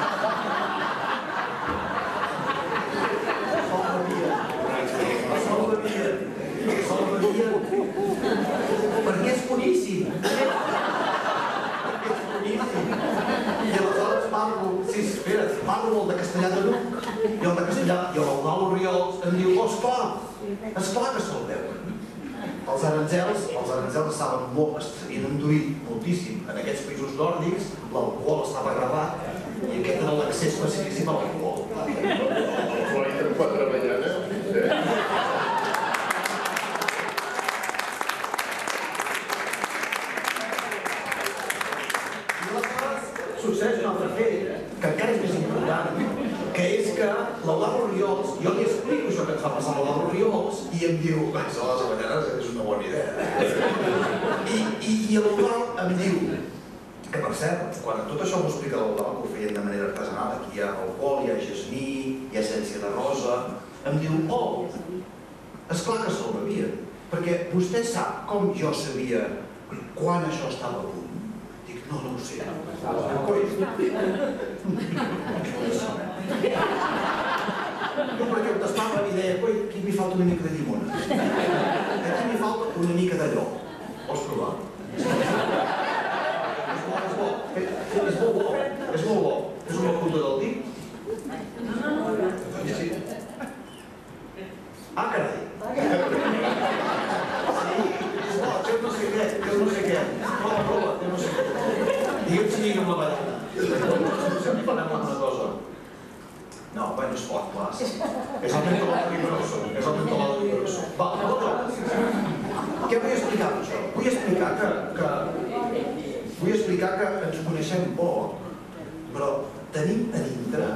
Perquè és boníssim. I aleshores parlo el de Castellà de Lluc i el de Castellà i l'Eudald Oriols em diu: esclar que se'l veuen. Els aranzels estaven molt, s'havien endurit moltíssim en aquests països nòrdics, l'alcohol estava gravat i aquest era l'accés facilíssim a l'alcohol. El Floyd amb 4 avellanes. Succeeix un altre fet, que encara és més important, que és que l'Eudald Oriols, jo li explico això que ens va passar a l'Eudald Oriols i em diu: això de les avellanes és una bona idea. I l'Eudald em diu, que per cert, quan tot això m'ho explica l'Eudald, que ho feien de manera artesanal, aquí hi ha alcohol, hi ha jasmí, hi ha essència de rosa, em diu: oh, esclar que se'l bevien, perquè vostè sap com jo sabia quan això estava a punt. No ho sé. Coi. No, perquè em tastava i deia: coi, aquí m'hi falta una mica de llimona. Aquí m'hi falta una mica d'allò. Vols provar? És bo. És molt bo. És molt bo. És una punta del dit. Sí. Ah, carai. Sí, no sé què. Prova, no sé què. Digue'm si lliga amb la ballada. Sempre parlem d'una cosa. No, bueno, és fort, clar. És el mentolado vigoroso. Va, què vull explicar amb això? Vull explicar que ens coneixem poc, però tenim a dintre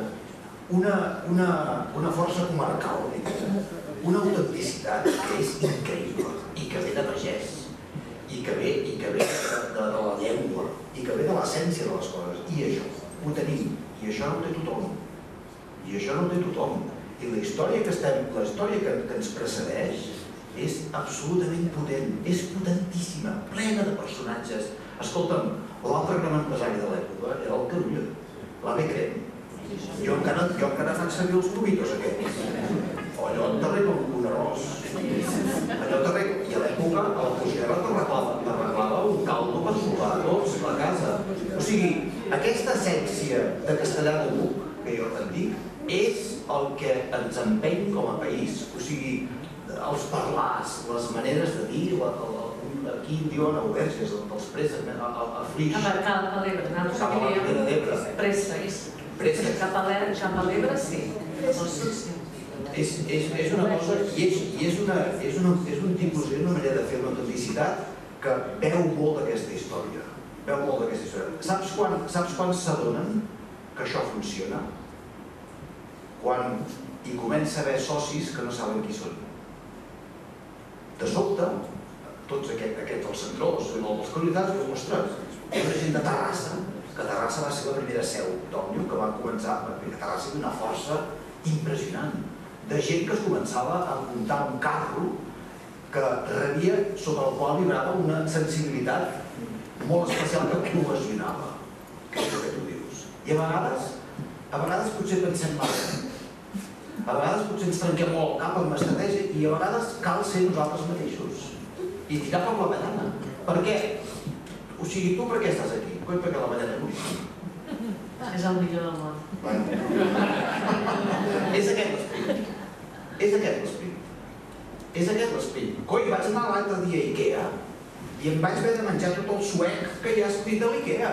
una força comarcal, una autenticitat que és increïble i que ve de pagès. I que ve de la llengua, i que ve de l'essència de les coses. I això ho tenim, i això no ho té tothom. I la història que ens precedeix és absolutament potent, és potentíssima, plena de personatges. Escolta'm, l'altre gran empresari de l'època era el Carulla, l'Ave Crem. Jo encara faig servir els cubitos aquests. o allò t'arregla un arròs. Allò t'arregla... I a l'època, a la postguerra t'arreglava un caldo per sopar tots la casa. O sigui, aquesta essència de castellà de buc, que jo te'n dic, és el que ens empeny com a país. O sigui, els parlars, les maneres de dir, aquí en diuen auberges, els préssecs, a flix. Cap a l'Ebre, nosaltres diríem préssecs. Cap a l'Ebre sí, al sud sí. És una cosa, i és un tipus, és una manera de fer una autenticitat que veu molt d'aquesta història. Veu molt d'aquesta història. Saps quan s'adonen que això funciona? Quan hi comença a haver socis que no saben qui són. De sobte, tots aquests els centrals, els candidats, ostres, hi ha una gent de Terrassa, que Terrassa va ser la primera seu d'Òmnium, que va començar, perquè Terrassa té una força impressionant, de gent que es començava a muntar un carro que rebia, sobre el qual vibrava una sensibilitat molt especial que cohesionava, que és el que tu dius. I a vegades potser pensem massa. A vegades potser ens trenquem molt el cap amb estratègia i a vegades cal ser nosaltres mateixos i tirar per la ballana. Per què? O sigui, tu per què estàs aquí? Coi, perquè la ballana és boníssima. És el millor del món. És aquest l'esperit. És aquest l'esperit. És aquest l'esperit. Coi, vaig anar l'altre dia a Ikea i em vaig haver de menjar tot el suec que hi ha escrit a l'Ikea.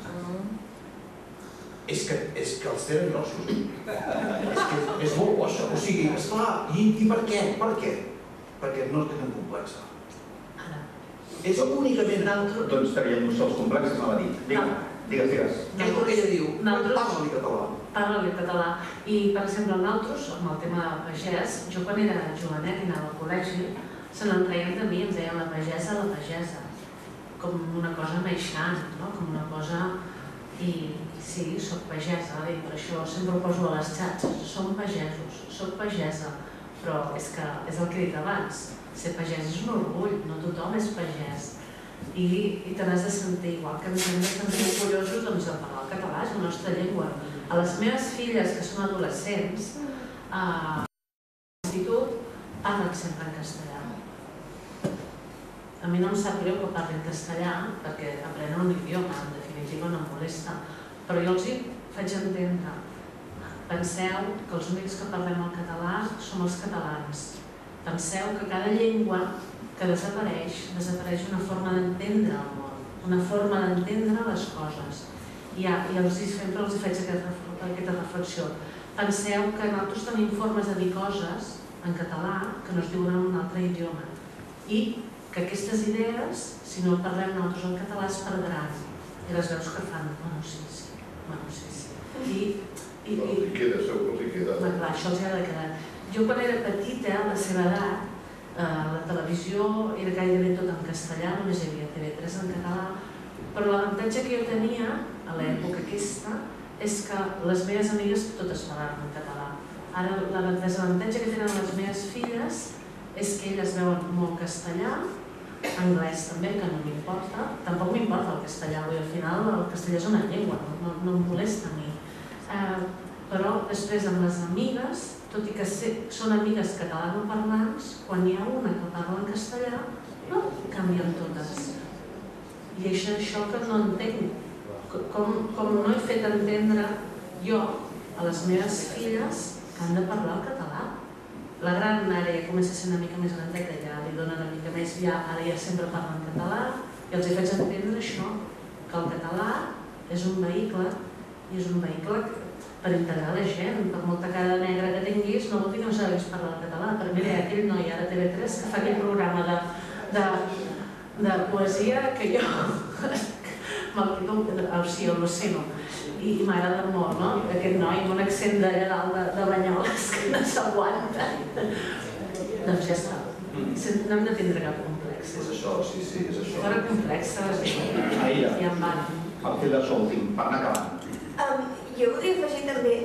És que els tenen grossos. És molt bo això. O sigui, esclar, i per què? Per què? Perquè no tenen complexa. És únicament... Doncs teníem uns sols complexes, no va dir. Digues. És el que ella diu. Parla-li català. Parla-li català. I, per exemple, nosaltres, amb el tema del pagès, jo quan era jovenet i anava al col·legi, se n'entreien de mi, ens deien la pagesa, com una cosa meixant, com una cosa... I sí, soc pagesa, i per això sempre ho poso a les xarxes. Som pagesos, soc pagesa, però és que és el que he dit abans. Ser pagès és un orgull, no tothom és pagès. I te n'has de sentir igual, que ens hem de sentir orgullosos de parlar el català, és la nostra llengua. A les meves filles, que són adolescents, a l'institut parlen sempre en castellà. A mi no em sap greu que parlin castellà, perquè aprenen un idioma, en definitiva no em molesta, però jo els hi faig entendre. Penseu que els únics que parlem el català som els catalans. Penseu que cada llengua que desapareix una forma d'entendre el món, una forma d'entendre les coses. I sempre els faig aquesta reflexió. Penseu que nosaltres tenim formes de dir coses en català que no es diuen en un altre idioma. I que aquestes idees, si no parlem nosaltres en català, es perdran. I les veus que fan, sí. Els hi queda, segur que els hi queda. Clar, això els ha de quedar. Jo quan era petita, a la seva edat, la televisió era gairebé tot en castellà, només hi havia TV3 en català, però l'avantatge que jo tenia, a l'època aquesta, és que les meves amigues totes parlaven en català. Ara, el desavantatge que tenen les meves filles és que elles veuen molt castellà, anglès també, que no m'importa, tampoc m'importa el castellà, i al final el castellà és una llengua, no em molesta a mi. Però després amb les amigues, tot i que són amigues catalanoparlants, quan hi ha una que parla en castellà, no canvien totes. I és això que no entenc. Com no he fet entendre jo a les meves filles que han de parlar el català. La gran ara ja comença a ser una mica més grandeta, ja li dona una mica més, ara ja sempre parla en català, i els he fet entendre això, que el català és un vehicle, i és un vehicle per integrar la gent, per molta cara negra que tinguis, no vol dir que no sabis parlar el català. Per mi hi ha aquell noi ara a TV3 que fa aquell programa de poesia que jo me'l quedo, o sigui, el Lucino, i m'agrada molt, no? Aquest noi amb un accent d'allà dalt de Banyoles que no s'aguanta. Doncs ja està. No hem de tindre cap complex. És això, sí, és això. Fora complexes i en van. El fil de sol, per anar acabant. Jo voldria afegir també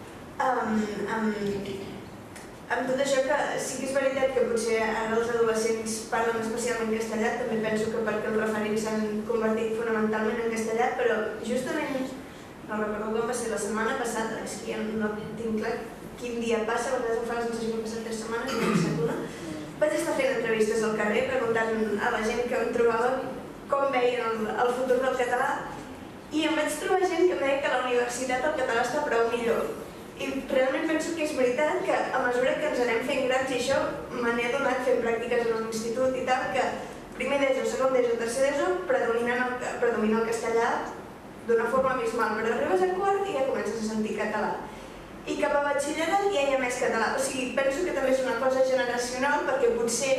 amb tot això que sí que és veritat que potser ara els adolescents parlen especialment castellà, també penso que perquè els referents s'han convertit fonamentalment en castellà, però justament no recordo quan va ser, la setmana passada, és que ja no tinc clar quin dia passa, a vegades em fa la sensació que han passat 3 setmanes, no he passat una. Vaig estar fent entrevistes al carrer preguntant a la gent que em trobava com veien el futur del català i em vaig trobar gent que em deia que a la universitat el català està prou millor. I realment penso que és veritat que a mesura que ens anem fent grans, i això me n'he adonat fent pràctiques en l'institut i tal, que primer d'ESO, segon d'ESO, tercer d'ESO predomina el castellà d'una forma abismal, però arribes a quart i ja comences a sentir català. I cap a batxillerat ja hi ha més català. O sigui, penso que també és una cosa generacional perquè potser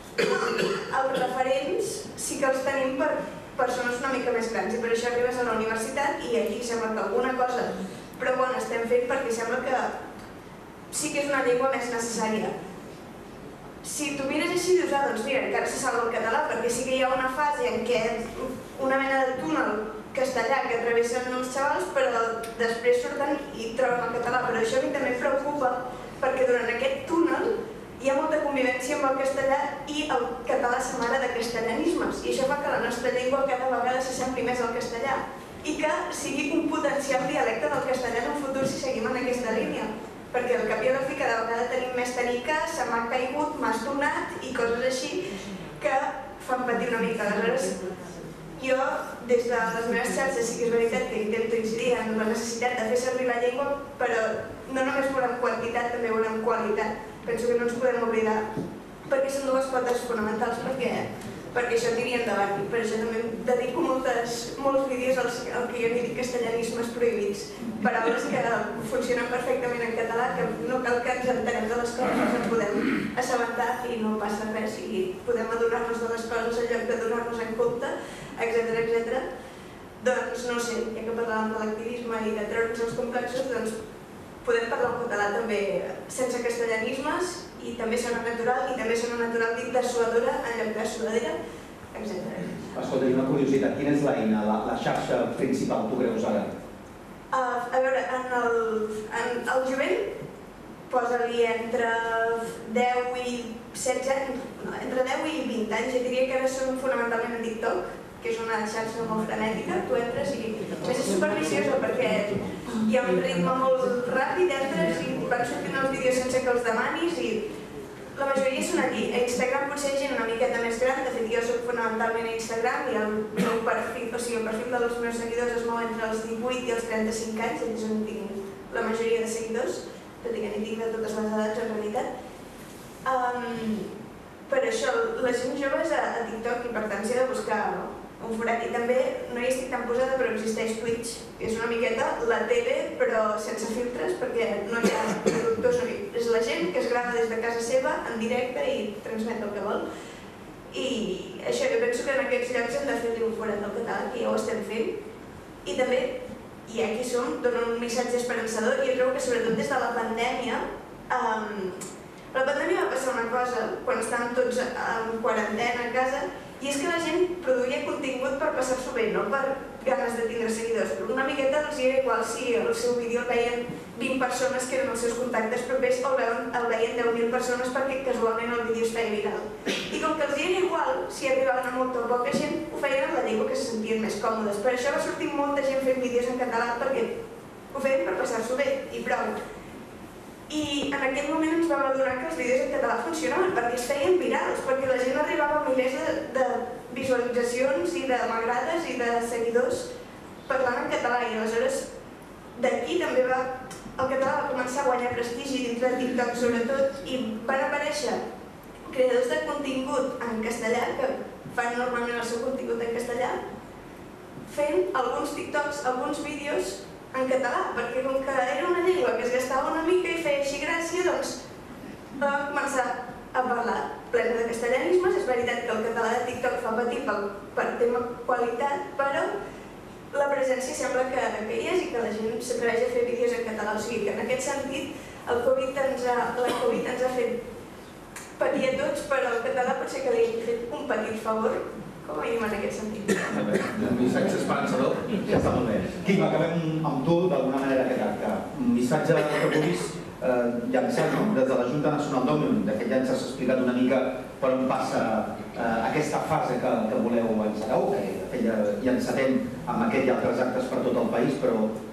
els referents sí que els tenim per persones una mica més grans i per això arribes a la universitat i aquí sembla que alguna cosa però bueno, estem fent perquè sembla que sí que és una llengua més necessària. Si tu mires així dius, doncs mira, encara se salva el català perquè sí que hi ha una fase en què una mena de túnel castellà que travessen els xavals però després surten i troben el català, però això a mi també em preocupa perquè durant aquest túnel hi ha molta convivència amb el castellà i el català s'amara de castellanismes i això fa que la nostra llengua cada vegada s'assembli més al castellà i que sigui un potencial dialecte del castellà en un futur si seguim en aquesta línia. Perquè al cap i a la fi cada vegada tenim més tenica, se m'ha caigut, m'ha estonat i coses així que fan patir una mica. Aleshores, jo, des de les meves xarxes, sí que és veritat que intento incidir en la necessitat de fer servir la llengua, però no només volem quantitat, també volem qualitat. Penso que no ens podem oblidar, perquè són dues potes fonamentals, perquè això tiri endavant. Per això també dedico molts vídeos al que jo n'hi dic castellanismes prohibits. Paraules que funcionen perfectament en català, que no cal que ens entenem de les coses, ens en podem assabentar i no passa res i podem adonar-nos de les coses en lloc de donar-nos en compte, etc. Doncs no sé, ja que parlàvem de l'activisme i de treure'ns els complexos, doncs podem parlar en català també sense castellanismes i també sona natural, i també sona natural dit dessuadora en lloc de sudadera, etc. Escolta, i una curiositat, quina és l'eina, la xarxa principal, tu creus ara? A veure, en el jovent posa-li entre 10 i 16 anys, entre 10 i 20 anys, jo diria que ara són fonamentalment a TikTok, que és una xarxa molt frenètica, tu entres i és superviciosa perquè hi ha un ritme molt ràpid, entres i van sortint els vídeos sense que els demanis i la majoria són allí. A Instagram potser hi ha gent una miqueta més gran, de fet jo soc fonamentalment a Instagram i el meu perfil, o sigui el perfil dels meus seguidors es mou entre els 18 i els 35 anys, és on tinc la majoria de seguidors, tot i que n'hi tinc de totes les edats en realitat. Per això, la gent jove és a TikTok i per tant s'ha de buscar un forat. I també no hi estic tan posada, però existeix Twitch, que és una miqueta la tele, però sense filtres, perquè no hi ha productors, és la gent que es grava des de casa seva, en directe, i transmet el que vol. I això, jo penso que en aquests llocs hem de fer-li un forat al català, que ja ho estem fent. I també, i aquí som, donen un missatge esperançador, i jo trobo que sobretot des de la pandèmia, la pandèmia va passar una cosa, quan estàvem tots en quarantena a casa, i és que la gent produïa contingut per passar-s'ho bé, no per ganes de tindre seguidors. Però una miqueta els era igual si el seu vídeo el veien 20 persones que eren els seus contactes propers o el veien 10.000 persones perquè casualment el vídeo es feia viral. I com que els era igual si arribaven a molta o poca gent, ho feien en la llengua que se sentien més còmodes. Per això va sortir molta gent fent vídeos en català perquè ho feien per passar-s'ho bé i prou. I en aquell moment ens vam adonar que els vídeos en català funcionaven perquè es feien virals, perquè la gent arribava a milers de visualitzacions i de m'agrades i de seguidors parlant en català i aleshores d'aquí també el català va començar a guanyar prestigi dintre de TikTok sobretot i van aparèixer creadors de contingut en castellà que fan normalment el seu contingut en castellà fent alguns TikToks, alguns vídeos en català, perquè com que era una llengua que es gastava una mica i feia així gràcia, doncs vam començar a parlar plena de castellanismes. És veritat que el català de TikTok fa patir per tema qualitat, però la presència sembla que hi és i que la gent s'atreveix a fer vídeos en català. O sigui que en aquest sentit la Covid ens ha fet patir a tots, però el català potser que li hagi fet un petit favor, com a mínim en aquest sentit. Un missatge esperançador. Ja està molt bé. Quim, acabem amb tu d'alguna manera un missatge que puguis llançar des de la Junta Nacional d'Òmnium. De fet, ja ens has explicat una mica per on passa aquesta fase que voleu encetar, que de fet ja encetem amb aquest i altres actes per tot el país, però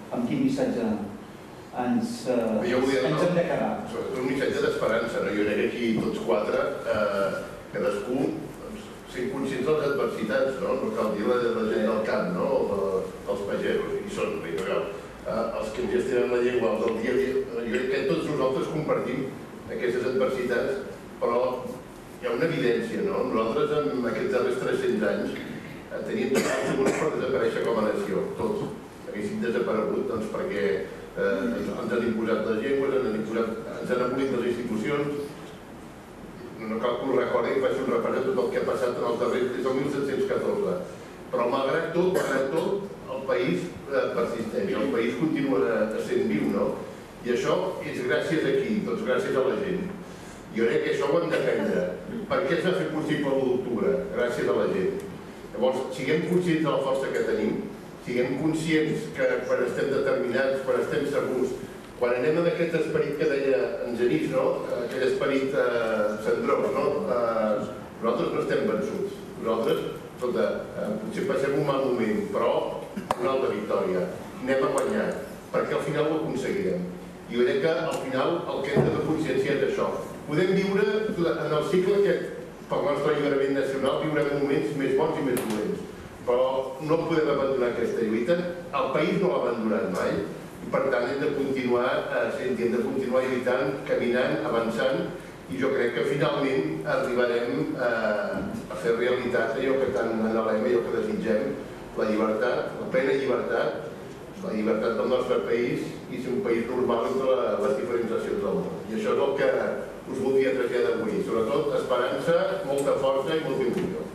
amb quin missatge ens hem de quedar? Un missatge d'esperança. Jo crec que aquí tots quatre, cadascú, sent conscients de les adversitats, no cal dir la gent del camp, els pagesos, hi són, els que gestionen la llengua, els del dia a dia. Jo crec que tots nosaltres compartim aquestes adversitats, però hi ha una evidència, nosaltres en aquests darrers 300 anys teníem tots els segons per desaparèixer com a nació, tots. Haguéssim desaparegut perquè ens han imposat les llengües, ens han abolit les institucions. No cal que ho recordi i faci un repàs de tot el que ha passat en els darrers des del 1714. Però malgrat tot, el país persisteix, el país continua sent viu, i això és gràcies a qui? Doncs gràcies a la gent. Jo crec que això ho hem d'aprendre. Per què es va fer possible l'1 d'octubre? Gràcies a la gent. Llavors, siguem conscients de la força que tenim, siguem conscients que quan estem determinats, quan estem segurs, quan anem amb aquest esperit que deia en Genís, aquell esperit cendrós, nosaltres no estem vençuts. Nosaltres, potser passem un mal moment, però una altra victòria. Anem a guanyar, perquè al final ho aconseguirem. I jo crec que al final el que hem de conscienciar és això. Podem viure en el cicle que, pel nostre alliberament nacional, viurem moments més bons i més dolents. Però no podem abandonar aquesta lluita. El país no l'ha abandonat mai. I per tant hem de continuar sent, hem de continuar lluitant, caminant, avançant, i jo crec que finalment arribarem a fer realitat allò que tant anhelem, allò que desitgem, la llibertat, la plena llibertat, la llibertat del nostre país i ser un país normal entre les diferents nacions del món. I això és el que us voldria traslladar avui. Sobretot, esperança, molta força i molta il·lusió.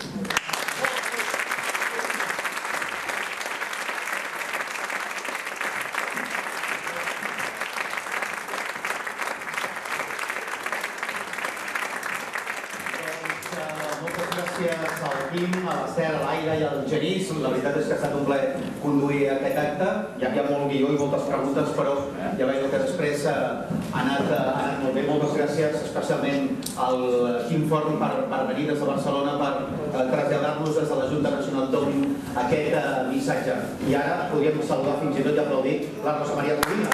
A l'Ester, a l'Aire i al Genís. La veritat és que ha estat un plaer conduir aquest acte. Hi havia molt guió i moltes preguntes, però ja veig que després ha anat molt bé. Moltes gràcies, especialment al Quim Forn per venir des de Barcelona per traslladar-nos des de la Junta Nacional d'Òmnium aquest missatge. I ara podríem saludar fins i tot i aplaudir la Rosa Maria Molina.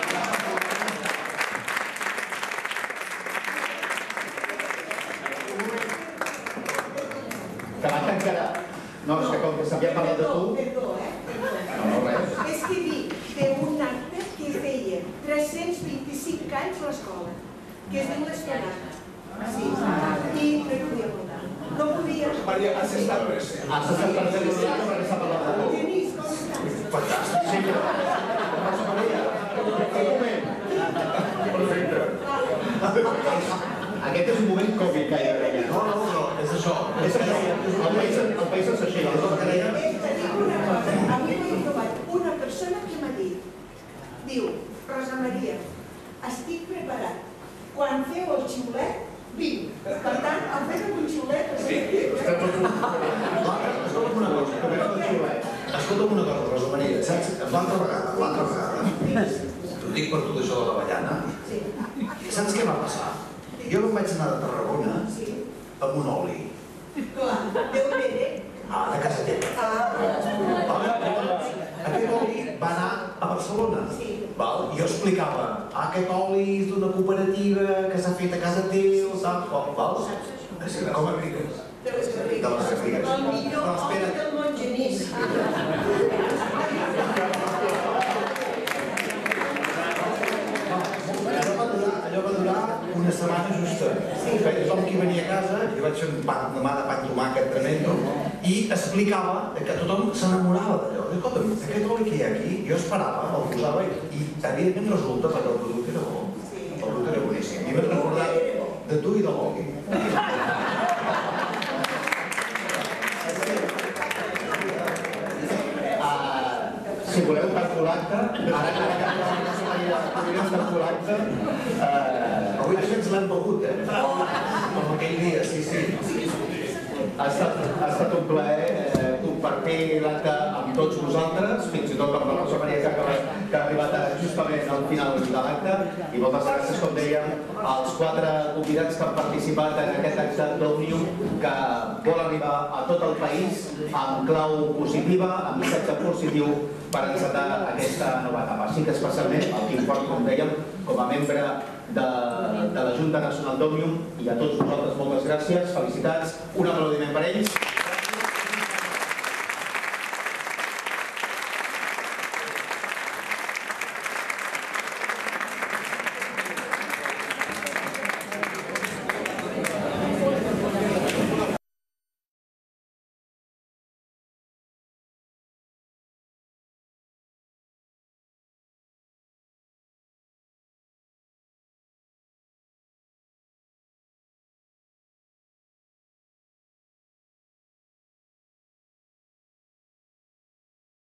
No, és que com que s'havia parlat de tu... Perdó. És que dic d'un acte que feia 325 anys l'escola, que es diu l'Estonada. Sí, i no hi podia votar. No podia... Maria, has estat present. Has estat present perquè s'ha parlat de tu. Genís, com estàs? Fantàstic. Sí, però... Maria, un moment. Perfecte. Aquest és un moment còmic, gairebé. No, és això. És això. El país és així. Avui m'he trobat una persona que m'ha dit, diu, Rosa Maria, estic preparat. Quan feu el xiulet, vinc. Per tant, el fet d'un xiulet... Escolta'm una cosa, Rosa Maria, saps? L'altra vegada, t'ho dic per tot això de la ballana, saps què va passar? Jo me'n vaig anar de Tarragona amb un oli. Clar, Déu mire. De casa teva. Aquest oli va anar a Barcelona. Jo explicava, aquest oli és d'una cooperativa que s'ha fet a casa teu, com a Garrigues. De les Garrigues. El millor oli del món, Genís. Allò va durar una setmana justa. Tothom que venia a casa, jo vaig fer un demà de pa amb tomàquet tremendo, i explicava que tothom s'enamorava d'allò. Escolta'm, aquest oli que hi ha aquí, jo esperava, el posava i evidentment resulta perquè el producte era bo. El producte era boníssim. I m'he recordat de tu i de l'oli. Si voleu calcular l'acte, ara que podríem calcular l'acte... Avui ens l'hem begut, com aquell dia, sí. Ha estat un plaer compartir compartir l'acte amb tots vosaltres, fins i tot amb la Rosa Maria que ha arribat justament al final de l'acte, i moltes gràcies, com dèiem, als 4 convidats que han participat en aquest acte d'Òmnium que vol arribar a tot el país amb clau positiva, amb missatge positiu per encetar aquesta nova etapa. Sí que especialment el Quim Fort, com dèiem, com a membre de la Junta Nacional d'Òmnium, i a tots vosaltres moltes gràcies, felicitats, un aplaudiment per ells.